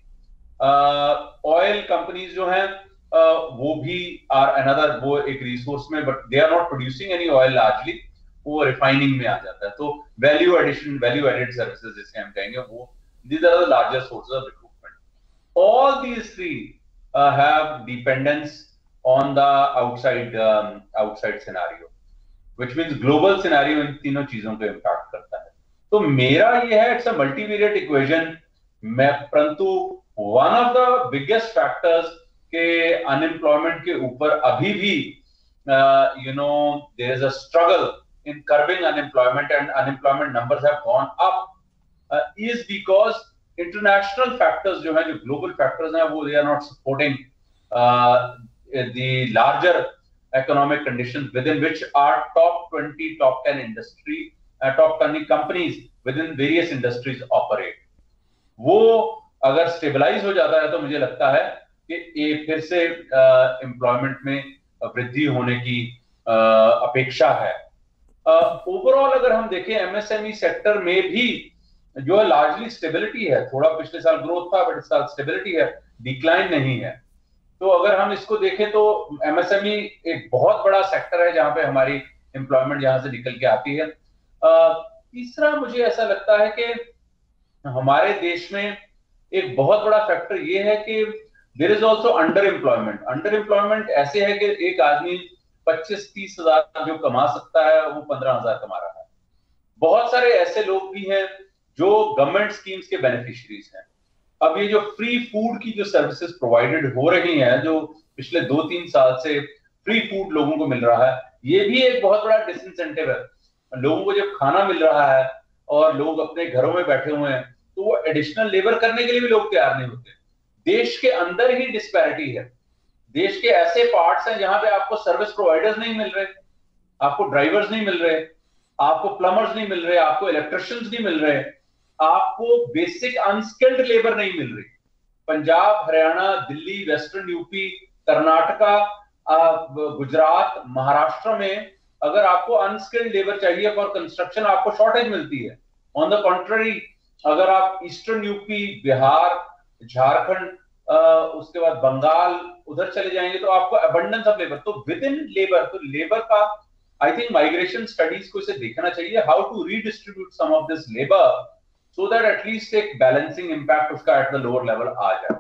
ऑयल कंपनीज जो हैं uh, वो भी आर अनदर, वो एक रिसोर्स में, but they are not producing any oil largely, वो रिफाइनिंग में आ जाता है। तो value addition, value added services जिसे हम कहेंगे, वो these are the largest sources of recruitment. All these three uh, have dependence on the outside um, outside scenario, which means global scenario इन तीनों चीजों को इम्पैक्ट करता है। तो मेरा ये है, इट्स अ मल्टीवेरिएट इक्वेशन। मैं परंतु one of the biggest factors के अनएम्प्लॉयमेंट के ऊपर अभी भी you know there is a struggle in curbing unemployment and unemployment numbers have gone up Uh, is because international factors जो है, जो global factors हैं, वो they are not supporting uh, the larger economic conditions within which our top twenty, top ten industry, uh, top twenty companies within various industries operate. वो अगर stabilize हो जाता है तो मुझे लगता है कि ये फिर से employment uh, में वृद्धि होने की uh, अपेक्षा है। ओवरऑल uh, अगर हम देखें एमएसएमई सेक्टर में भी जो है लार्जली स्टेबिलिटी है। थोड़ा पिछले साल ग्रोथ था बट इस साल स्टेबिलिटी है, डिक्लाइन नहीं है। तो अगर हम इसको देखें तो एमएसएमई एक बहुत बड़ा सेक्टर है जहां पे हमारी एम्प्लॉयमेंट यहां से निकल के आती है। तीसरा मुझे ऐसा लगता है कि हमारे देश में एक बहुत बड़ा फैक्टर ये है कि there is also under employment. Under employment ऐसे है कि एक आदमी पच्चीस तीस हजार जो कमा सकता है वो पंद्रह हजार कमा रहा है। बहुत सारे ऐसे लोग भी हैं जो गवर्नमेंट स्कीम्स के बेनिफिशियरीज हैं। अब ये जो फ्री फूड की जो सर्विसेज प्रोवाइडेड हो रही हैं, जो पिछले दो तीन साल से फ्री फूड लोगों को मिल रहा है, ये भी एक बहुत बड़ा डिसइंसेंटिव है। लोगों को जब खाना मिल रहा है और लोग अपने घरों में बैठे हुए हैं तो वो एडिशनल लेबर करने के लिए भी लोग तैयार नहीं होते। देश के अंदर ही डिस्पैरिटी है। देश के ऐसे पार्ट्स हैं जहां पे आपको सर्विस प्रोवाइडर्स नहीं मिल रहे, आपको ड्राइवर्स नहीं मिल रहे, आपको प्लम्बर्स नहीं मिल रहे, आपको इलेक्ट्रिशियंस नहीं मिल रहे, आपको बेसिक अनस्किल्ड लेबर नहीं मिल रही। पंजाब, हरियाणा, दिल्ली, वेस्टर्न यूपी, कर्नाटका, गुजरात, महाराष्ट्र में अगर आपको अनस्किल्ड लेबर चाहिए फॉर कंस्ट्रक्शन, आपको शॉर्टेज मिलती है। ऑन द कॉन्ट्ररी अगर आप ईस्टर्न यूपी, बिहार, झारखंड, उसके बाद बंगाल उधर चले जाएंगे तो आपको अबंडेंस ऑफ लेबर। तो विद इन लेबर, तो लेबर का आई थिंक माइग्रेशन स्टडीज को इसे देखना चाहिए, how to redistribute some of this labour so that at least एक बैलेंसिंग इम्पैक्ट उसका एट द लोअर लेवल आ जाए।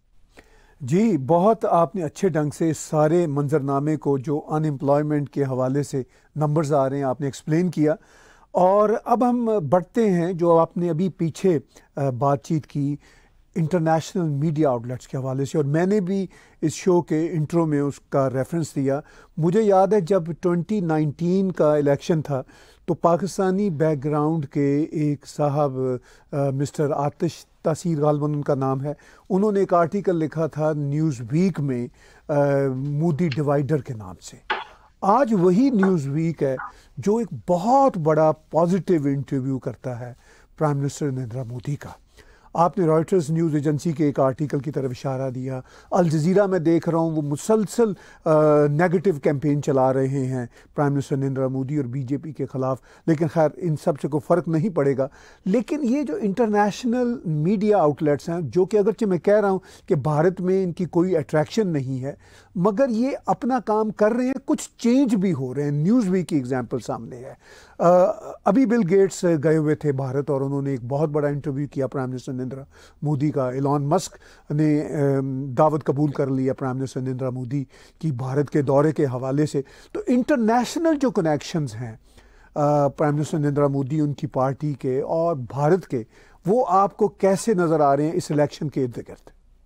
जी, बहुत आपने अच्छे ढंग से सारे मंजरनामे को जो अनएम्प्लॉयमेंट के हवाले से नंबर्स आ रहे हैं आपने एक्सप्लेन किया। और अब हम बढ़ते हैं, जो आपने अभी पीछे बातचीत की इंटरनेशनल मीडिया आउटलेट्स के हवाले से, और मैंने भी इस शो के इंट्रो में उसका रेफरेंस दिया। मुझे याद है जब ट्वेंटी नाइनटीन का इलेक्शन था तो पाकिस्तानी बैकग्राउंड के एक साहब मिस्टर आतिश तासीर गालबन उनका नाम है, उन्होंने एक आर्टिकल लिखा था न्यूज़ वीक में मोदी डिवाइडर के नाम से। आज वही न्यूज़ वीक है जो एक बहुत बड़ा पॉजिटिव इंटरव्यू करता है प्राइम मिनिस्टर नरेंद्र मोदी का। आपने रॉयटर्स न्यूज़ एजेंसी के एक आर्टिकल की तरफ इशारा दिया। अल जज़ीरा में देख रहा हूँ वो मुसलसल नेगेटिव कैंपेन चला रहे हैं प्राइम मिनिस्टर नरेंद्र मोदी और बीजेपी के ख़िलाफ़, लेकिन खैर इन सब से कोई फ़र्क नहीं पड़ेगा। लेकिन ये जो इंटरनेशनल मीडिया आउटलेट्स हैं, जो कि अगरचे मैं कह रहा हूँ कि भारत में इनकी कोई अट्रैक्शन नहीं है, मगर ये अपना काम कर रहे हैं, कुछ चेंज भी हो रहे हैं। न्यूज़ वीक की एग्जाम्पल सामने है। आ, अभी बिल गेट्स गए हुए थे भारत और उन्होंने एक बहुत बड़ा इंटरव्यू किया प्राइम मिनिस्टर नरेंद्र मोदी का। एलॉन मस्क ने दावत कबूल कर लिया प्राइम मिनिस्टर नरेंद्र मोदी की भारत के दौरे के हवाले से। तो इंटरनेशनल जो कनेक्शंस हैं प्राइम मिनिस्टर नरेंद्र मोदी, उनकी पार्टी के और भारत के, वो आपको कैसे नज़र आ रहे हैं इस इलेक्शन के इर्द गिर्द?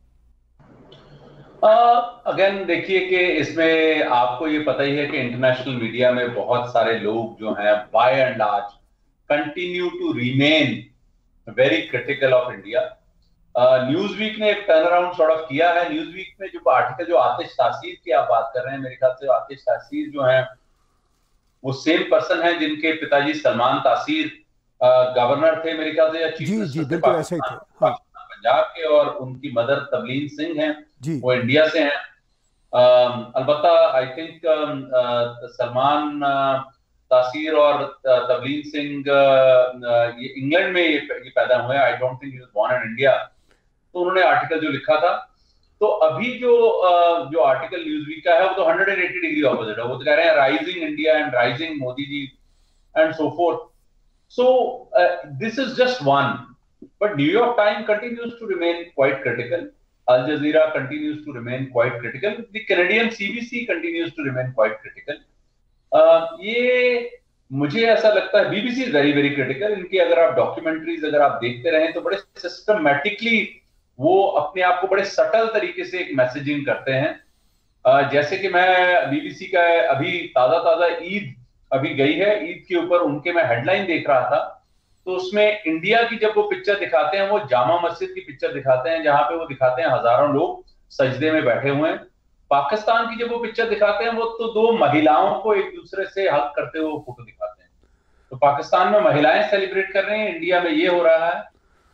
अगेन uh, देखिए कि इसमें आपको ये पता ही है कि इंटरनेशनल मीडिया में बहुत सारे लोग जो हैं by and large continue to remain very critical of India. Newsweek ने एक टर्न अराउंड सॉर्ट ऑफ किया है। न्यूज़ वीक में जो आर्टिकल जो आतिश तासीर की आप बात कर रहे हैं, मेरे ख्याल से आतिश तासीर जो हैं वो सेम पर्सन है जिनके पिताजी सलमान तासीर गवर्नर थे मेरे ख्याल से, या चीफ मिनिस्टर थे ऐसे ही थे, हाँ। पंजाब के, और उनकी मदर तबलीन सिंह हैं, वो इंडिया से हैं। अलबत्ता आई थिंक सलमान तासीर और तबलीन सिंह ये इंग्लैंड में ये, ये पैदा हुए। I don't think he was born in India. तो उन्होंने आर्टिकल जो लिखा था, तो अभी जो जो आर्टिकल न्यूज़ वीक का है वो तो वन एटी डिग्री ऑपोजिट है। वो तो कह रहे हैं rising India and rising Modi ji and so forth. So this is just one, but New York Times continues to remain quite critical. Al Jazeera continues to remain quite critical. The Canadian C B C continues to remain quite critical. Uh, ये मुझे ऐसा लगता है B B C is very very critical. इनकी अगर आप documentaries अगर आप देखते रहें तो बड़े सिस्टमैटिकली वो अपने आप को बड़े सटल तरीके से एक मैसेजिंग करते हैं। uh, जैसे कि मैं B B C का अभी ताजा ताजा ईद अभी गई है, ईद के ऊपर उनके मैं हेडलाइन देख रहा था, तो उसमें इंडिया की जब वो पिक्चर दिखाते हैं वो जामा मस्जिद की पिक्चर दिखाते हैं जहां पे वो दिखाते हैं हजारों लोग सजदे में बैठे हुए हैं। पाकिस्तान की जब वो पिक्चर दिखाते हैं वो तो दो महिलाओं को एक दूसरे से हक करते हुए फोटो दिखाते हैं। तो पाकिस्तान में महिलाएं सेलिब्रेट कर रही हैं, इंडिया में ये हो रहा है।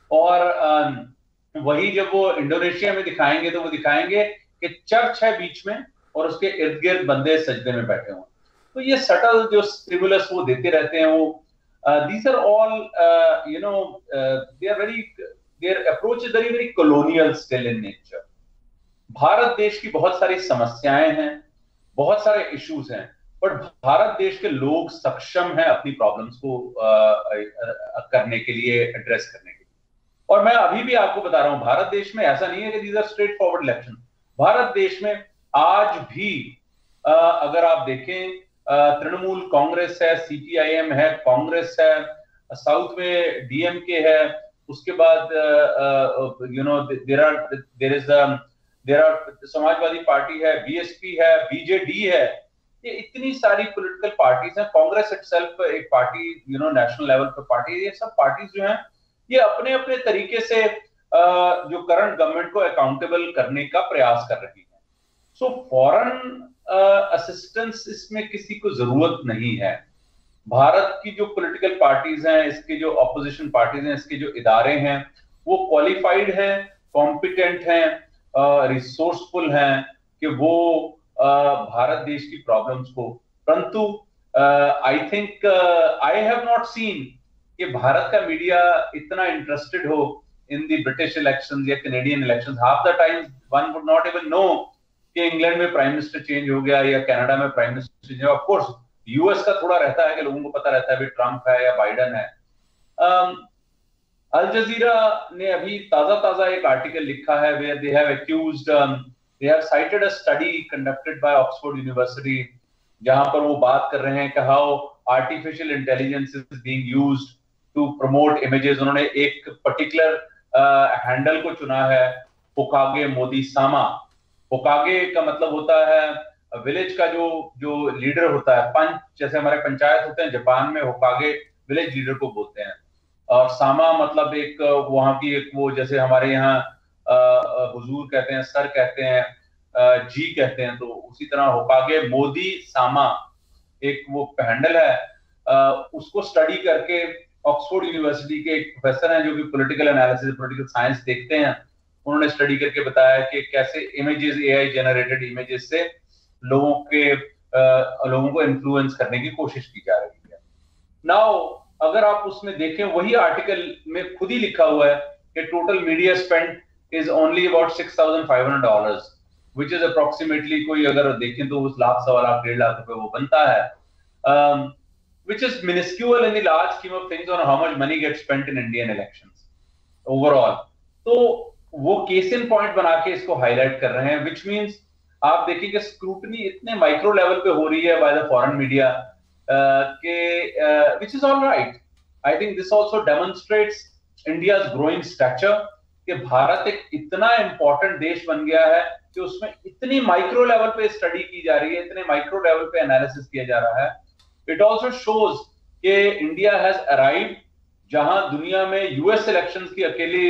और वही जब वो इंडोनेशिया में दिखाएंगे तो वो दिखाएंगे कि चर्च है बीच में और उसके इर्द गिर्द बंदे सजदे में बैठे हुए। तो ये सटल जो स्टिमुलस वो देते रहते हैं, वो Uh, these are all, uh, you know, uh, they are very, their approach is very, very colonial still in nature. Bharat देश की बहुत सारी समस्याएं हैं, बहुत सारे इश्यूज हैं, बट भारत देश के लोग सक्षम हैं अपनी प्रॉब्लम्स को uh, uh, करने के लिए, एड्रेस करने के लिए। और मैं अभी भी आपको बता रहा हूं, भारत देश में ऐसा नहीं है कि these are straight forward election. Bharat देश में आज भी uh, अगर आप देखें, तृणमूल कांग्रेस है, सीपीआईएम है, कांग्रेस है, साउथ में डीएमके है, उसके बाद you know there are there is there are Samajwadi party है, बीएसपी है, बीजेडी है। ये इतनी सारी पॉलिटिकल पार्टीज हैं। कांग्रेस इटसेल्फ एक पार्टी, यू नो नेशनल लेवल पर पार्टी। ये सब पार्टीज जो हैं ये अपने अपने तरीके से uh, जो करंट गवर्नमेंट को अकाउंटेबल करने का प्रयास कर रही है। सो फॉरेन असिस्टेंस uh, इसमें किसी को जरूरत नहीं है। भारत की जो पॉलिटिकल पार्टीज हैं, इसके जो ऑपोजिशन पार्टीज हैं, इसके जो इदारे हैं, वो क्वालिफाइड हैं, कॉम्पिटेंट हैं, रिसोर्सफुल uh, हैं कि वो uh, भारत देश की प्रॉब्लम्स को, परंतु I think I have not seen कि भारत का मीडिया इतना इंटरेस्टेड हो इन द ब्रिटिश इलेक्शंस या Canadian elections. Half the time one would not even know कि इंग्लैंड में प्राइम मिनिस्टर चेंज हो गया या कनाडा में प्राइम मिनिस्टर चेंज हो। ऑफ कोर्स यूएस का थोड़ा रहता है कि लोगों को पता रहता है भी ट्रंप है या बाइडेन है। अल जजीरा ने अभी ताजा ताजा एक आर्टिकल लिखा है where they have accused they have cited a study conducted by Oxford University, जहां पर वो बात कर रहे हैं कि how artificial intelligence is being used to promote images. उन्होंने एक पर्टिकुलर हैंडल uh, को चुना है, होकागे मोदी सामा। होकागे का मतलब होता है विलेज का जो जो लीडर होता है, पंच, जैसे हमारे पंचायत होते हैं जापान में, होकागे विलेज लीडर को बोलते हैं। और सामा मतलब एक वहां की एक वो जैसे हमारे यहाँ हुजूर कहते हैं, सर कहते हैं, जी कहते हैं, तो उसी तरह होकागे मोदी सामा एक वो हैंडल है। उसको स्टडी करके ऑक्सफोर्ड यूनिवर्सिटी के एक प्रोफेसर हैं जो कि पॉलिटिकल एनालिसिस, पॉलिटिकल साइंस देखते हैं, उन्होंने स्टडी करके बताया कि कैसे इमेजेस, एआई जनरेटेड इमेजेस से लोगों के आ, लोगों को इन्फ्लुएंस करने की कोशिश की जा रही है। नाउ अगर आप उसमें देखें, वही आर्टिकल में खुद ही लिखा हुआ है कि total media spend is only about six thousand five hundred dollars, which is approximately, कोई अगर देखें तो उस लाख सवा लाख डेढ़ लाख रुपए वो बनता है, um, which is minuscule in the large scheme of things on how much money gets spent in Indian elections overall. तो वो केस इन पॉइंट बना के इसको हाईलाइट कर रहे हैं, which means आप देखिए कि स्क्रूटनी इतने माइक्रो लेवल पे हो रही है बाय द फॉरेन मीडिया के, which is all right. I think this also demonstrates India's growing stature कि भारत एक इतना इंपॉर्टेंट देश बन गया है कि उसमें इतनी माइक्रो लेवल पे स्टडी की जा रही है, इतने माइक्रो लेवल पे एनालिसिस किया जा रहा है। इट ऑल्सो शोज कि इंडिया हैज अराइव्ड जहां दुनिया में यूएस इलेक्शंस की अकेली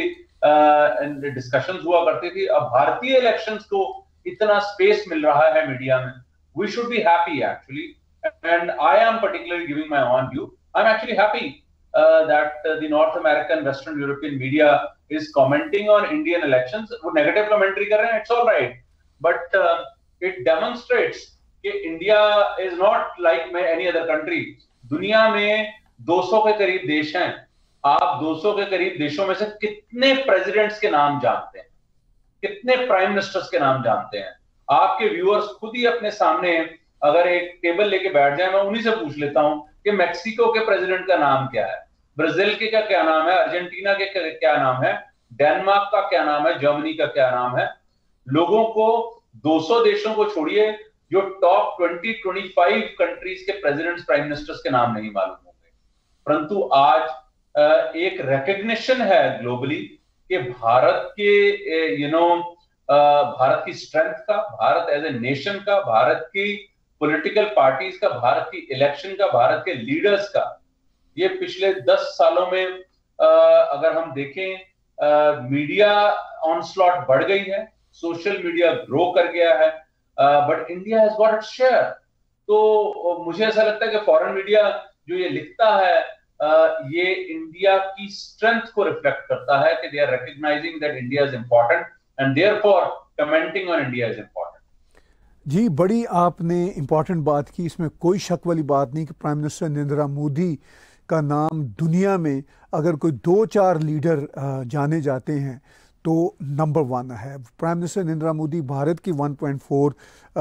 डिस्कशंस हुआ करती थी, अब भारतीय इलेक्शंस को इतना स्पेस मिल रहा है मीडिया में। We should be happy actually, and I am particularly giving my own view. I am actually happy that the North American, western European media is commenting on Indian elections. वो negative commentary कर रहे हैं, it's all right, but uh, it demonstrates कि India is not like any other country. दुनिया में दो सौ के करीब देश हैं, आप दो सौ के करीब देशों में से कितने प्रेसिडेंट्स के नाम जानते हैं, कितने प्राइम मिनिस्टर्स के नाम जानते हैं? आपके व्यूअर्स खुद ही अपने सामने अगर एक टेबल लेके बैठ जाए, मैं उन्हीं से पूछ लेता हूं कि मैक्सिको के प्रेसिडेंट का नाम क्या है, ब्राजील के का क्या नाम है, अर्जेंटीना के क्या नाम है, डेनमार्क का क्या नाम है, जर्मनी का क्या नाम है। लोगों को दो सौ देशों को छोड़िए, जो टॉप बीस पच्चीस कंट्रीज के प्रेसिडेंट्स, प्राइम मिनिस्टर्स के नाम नहीं मालूम होंगे। परंतु आज एक रिकग्निशन है ग्लोबली कि भारत के यू नो भारत की स्ट्रेंथ का, भारत एज ए नेशन का, भारत की पॉलिटिकल पार्टीज का, भारत की इलेक्शन का, भारत के लीडर्स का। ये पिछले दस सालों में आ, अगर हम देखें मीडिया ऑनस्लॉट बढ़ गई है, सोशल मीडिया ग्रो कर गया है, but India has got its share. तो मुझे ऐसा लगता है कि फॉरेन मीडिया जो ये लिखता है uh, ये इंडिया की स्ट्रेंथ को रिफ्लेक्ट करता है कि they are recognising that India is important and therefore commenting on India is important. जी, बड़ी आपने इंपॉर्टेंट बात की, इसमें कोई शक वाली बात नहीं कि प्राइम मिनिस्टर नरेंद्र मोदी का नाम दुनिया में अगर कोई दो चार लीडर जाने जाते हैं तो नंबर वन है। प्राइम मिनिस्टर नरेंद्र मोदी भारत की one point four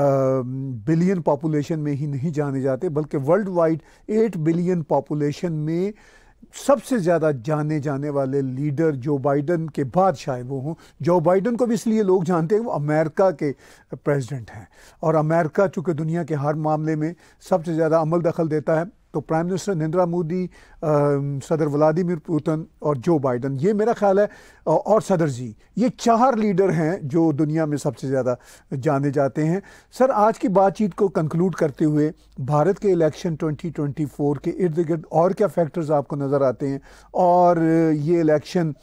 billion population में ही नहीं जाने जाते, बल्कि वर्ल्ड वाइड आठ बिलियन पॉपुलेशन में सबसे ज़्यादा जाने जाने वाले लीडर जो बाइडन के बाद शायद वो हों। जो बाइडन को भी इसलिए लोग जानते हैं, वो अमेरिका के प्रेसिडेंट हैं, और अमेरिका चूँकि दुनिया के हर मामले में सबसे ज़्यादा अमल दखल देता है, तो प्राइम मिनिस्टर नरेंद्र मोदी, सदर व्लादिमीर पुतिन और जो बाइडन, ये मेरा ख्याल है, और सदर जी, ये चार लीडर हैं जो दुनिया में सबसे ज़्यादा जाने जाते हैं। सर, आज की बातचीत को कंक्लूड करते हुए भारत के इलेक्शन ट्वेंटी ट्वेंटी फोर के इर्द गिर्द और क्या फैक्टर्स आपको नज़र आते हैं, और ये इलेक्शन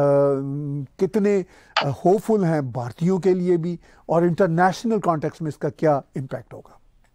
कितने होपफुल हैं भारतीयों के लिए भी, और इंटरनेशनल कॉन्टेक्स्ट में इसका क्या इम्पैक्ट होगा?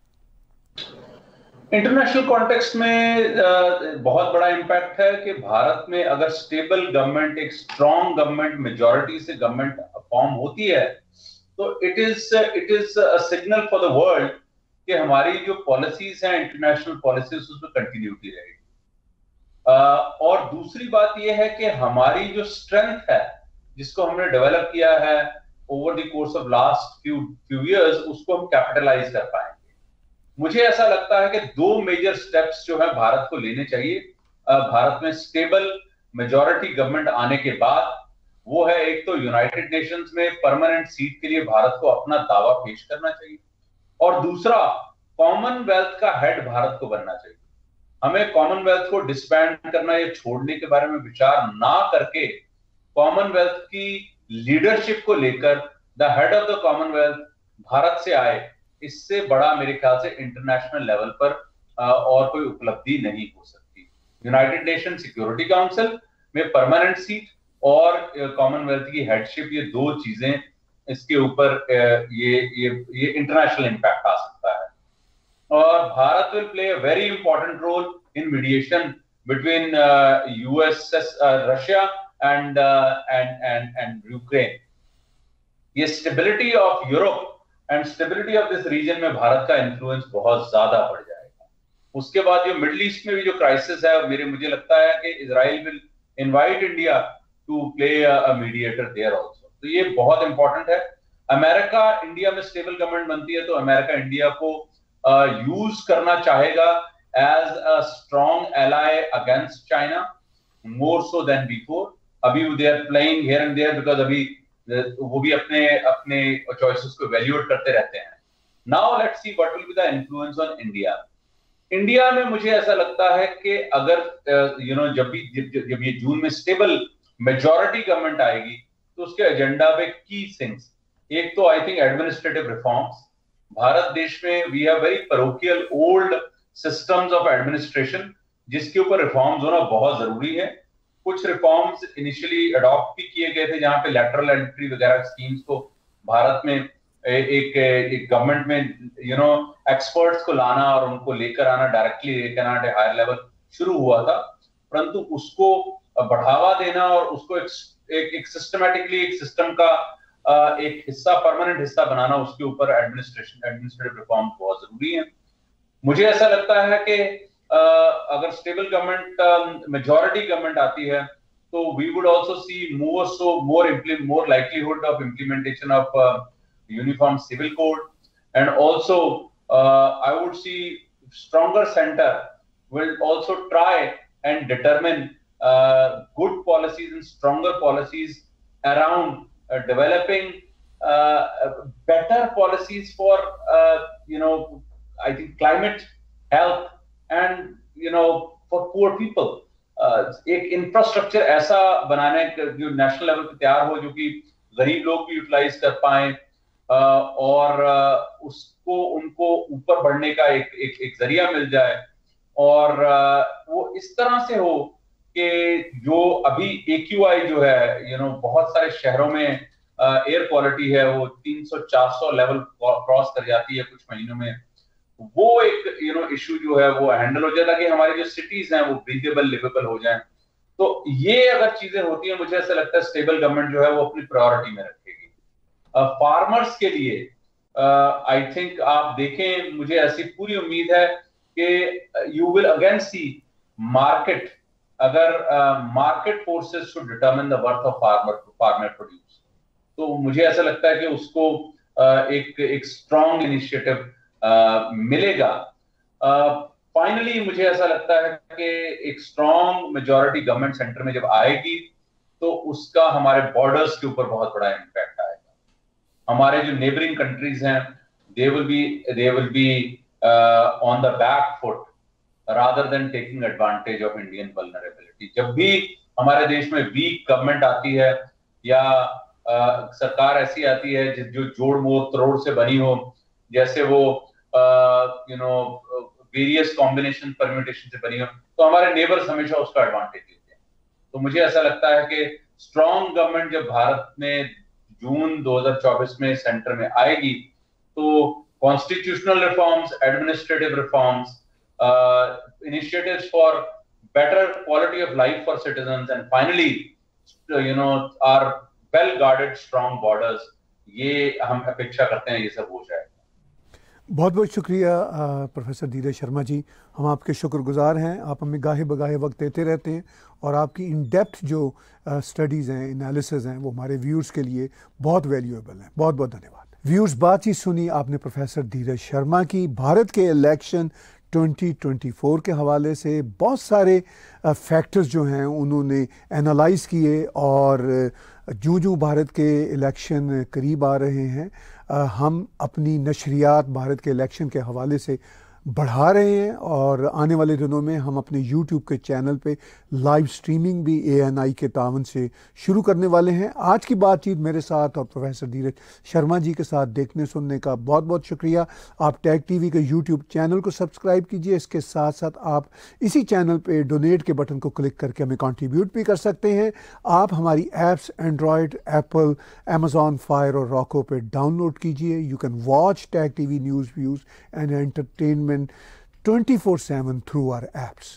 इंटरनेशनल कॉन्टेक्स्ट में बहुत बड़ा इम्पैक्ट है कि भारत में अगर स्टेबल गवर्नमेंट, एक स्ट्रॉन्ग गवर्नमेंट, मेजॉरिटी से गवर्नमेंट फॉर्म होती है, तो it is it is a signal for the world कि हमारी जो पॉलिसीज हैं, इंटरनेशनल पॉलिसीज, उसमें कंटिन्यूटी रहेगी। और दूसरी बात यह है कि हमारी जो स्ट्रेंथ है, जिसको हमने डेवलप किया है over the course of last few few years, उसको हम कैपिटलाइज कर पाएंगे। मुझे ऐसा लगता है कि दो मेजर स्टेप्स जो है भारत को लेने चाहिए भारत में स्टेबल मेजॉरिटी गवर्नमेंट आने के बाद। वो है, एक तो यूनाइटेड नेशंस में परमानेंट सीट के लिए भारत को अपना दावा पेश करना चाहिए, और दूसरा कॉमनवेल्थ का हेड भारत को बनना चाहिए। हमें कॉमनवेल्थ को डिसबैंड करना या छोड़ने के बारे में विचार ना करके कॉमनवेल्थ की लीडरशिप को लेकर the head of the Commonwealth Bharat से आए, इससे बड़ा मेरे ख्याल से इंटरनेशनल लेवल पर और कोई उपलब्धि नहीं हो सकती। यूनाइटेड नेशन सिक्योरिटी काउंसिल में परमानेंट सीट और कॉमनवेल्थ की हेडशिप, ये दो चीजें इसके ऊपर ये ये ये इंटरनेशनल इंपैक्ट आ सकता है। और Bharat will play a very important role in mediation between US Russia and and and and Ukraine. ये stability of Europe and stability of this region में भारत का इन्फ्लुएंस बहुत ज्यादा बढ़ जाएगा। उसके बाद जो मिडिल ईस्ट में भी जो क्राइसिस है, मेरे मुझे लगता है कि Israel will invite India to play a mediator there also. तो ये बहुत इंपॉर्टेंट है। अमेरिका इंडिया में स्टेबल गवर्नमेंट बनती है तो अमेरिका इंडिया को यूज uh, करना चाहेगा as a strong ally against China, more so than before. अभी they are playing here and there because अभी वो भी अपने अपने चॉइसेस को वैल्यूएट करते रहते हैं। Now let's see what will be the influence on India. India में मुझे ऐसा लगता है कि अगर यू नो जब भी जब, जब ये जून में स्टेबल मेजॉरिटी गवर्नमेंट आएगी तो उसके एजेंडा पे की थिंग्स, एक तो I think administrative reforms. Bharat देश में we have very parochial old systems of administration जिसके ऊपर रिफॉर्म्स होना बहुत जरूरी है। कुछ रिफॉर्म्स इनिशियली अडॉप्ट भी किए गए थे जहां पे लैटरल एंट्री वगैरह स्कीम्स को भारत में एक एक गवर्नमेंट में यू नो एक्सपर्ट्स को लाना और उनको लेकर आना, डायरेक्टली लेकर आना एट हायर लेवल शुरू हुआ था, परंतु उसको बढ़ावा देना और उसको एक एक, एक सिस्टमैटिकली एक सिस्टम का एक हिस्सा, परमानेंट हिस्सा बनाना, उसके ऊपर एडमिनिस्ट्रेशन एडमिनिस्ट्रेटिव रिफॉर्म बहुत जरूरी है। मुझे ऐसा लगता है कि Uh, अगर स्टेबल गवर्नमेंट मेजॉरिटी गवर्नमेंट आती है तो we would also see more so more more likelihood of implementation of uniform civil code and also I would see stronger centre will also try and determine good policies and stronger policies around developing better policies for you know I think climate, health and you know for poor people, uh, एक infrastructure ऐसा बनाने जो national level पे तैयार हो जो कि गरीब लोग भी यूटिलाइज कर पाए uh, और uh, उसको उनको ऊपर बढ़ने का एक एक, एक जरिया मिल जाए और uh, वो इस तरह से हो कि जो अभी ए क्यू आई जो है यू नो बहुत सारे शहरों में एयर uh, क्वालिटी है वो तीन सौ चार सौ लेवल क्रॉस कर जाती है कुछ महीनों में, वो एक यू नो इशू जो है वो हैंडल हो जाए ताकि हमारी जो सिटीज हैं वो ब्रीदेबल लिवेबल हो जाएं। तो ये अगर चीजें होती हैं मुझे ऐसा लगता है स्टेबल गवर्नमेंट जो है वो अपनी प्रायोरिटी में रखेगी। फार्मर्स uh, के लिए आई uh, थिंक आप देखें, मुझे ऐसी पूरी उम्मीद है कि you will again see market, अगर market forces should determine the worth of farmer farmer produce, तो मुझे ऐसा लगता है कि उसको uh, एक एक स्ट्रॉन्ग इनिशिएटिव Uh, मिलेगा। फाइनली uh, मुझे ऐसा लगता है कि एक स्ट्रॉन्ग मेजॉरिटी गवर्नमेंट सेंटर में जब आएगी तो उसका हमारे बॉर्डर्स के ऊपर बहुत बड़ा इम्पैक्ट आएगा। हमारे जो नेबरिंग कंट्रीज हैं they will be they will be on the back foot rather than taking advantage of Indian vulnerability. जब भी हमारे देश में वीक गवर्नमेंट आती है या uh, सरकार ऐसी आती है जो जोड़ मोड़ तरोड़ से बनी हो, जैसे वो you know various combination permutation से बनी हो, तो हमारे नेबर्स हमेशा उसका एडवांटेज लेते हैं। तो मुझे ऐसा लगता है कि स्ट्रॉन्ग गवर्नमेंट जब भारत में जून दो हज़ार चौबीस में सेंटर में आएगी तो constitutional reforms, administrative reforms, initiatives for better quality of life for citizens and finally you know our well guarded strong borders, ये हम अपेक्षा करते हैं ये सब हो जाए। बहुत बहुत शुक्रिया प्रोफेसर धीरज शर्मा जी, हम आपके शुक्रगुजार हैं। आप हमें गाहे बगाहे वक्त देते रहते हैं और आपकी इन डेप्थ जो स्टडीज़ हैं, एनालिसिस हैं, वो हमारे व्यूअर्स के लिए बहुत वैल्यूएबल हैं। बहुत बहुत धन्यवाद। व्यूअर्स, बातचीत सुनी आपने प्रोफेसर धीरज शर्मा की भारत के इलेक्शन दो हज़ार चौबीस के हवाले से। बहुत सारे फैक्टर्स जो हैं उन्होंने एनालाइज किए और जूँ जूँ भारत के इलेक्शन करीब आ रहे हैं हम अपनी नशरियात भारत के इलेक्शन के हवाले से बढ़ा रहे हैं और आने वाले दिनों में हम अपने यूट्यूब के चैनल पे लाइव स्ट्रीमिंग भी ए एन आई के तावन से शुरू करने वाले हैं। आज की बातचीत मेरे साथ और प्रोफेसर धीरज शर्मा जी के साथ देखने सुनने का बहुत बहुत शुक्रिया। आप टैग टीवी के यूट्यूब चैनल को सब्सक्राइब कीजिए। इसके साथ साथ आप इसी चैनल पे डोनेट के बटन को क्लिक करके हमें कंट्रीब्यूट भी कर सकते हैं। आप हमारी apps Android, Apple, Amazon Fire और रॉको पे डाउनलोड कीजिए। You can watch tag TV news, views and entertainment twenty-four seven through our apps.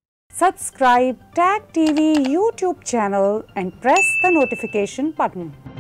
Subscribe Tag T V YouTube channel and press the notification button.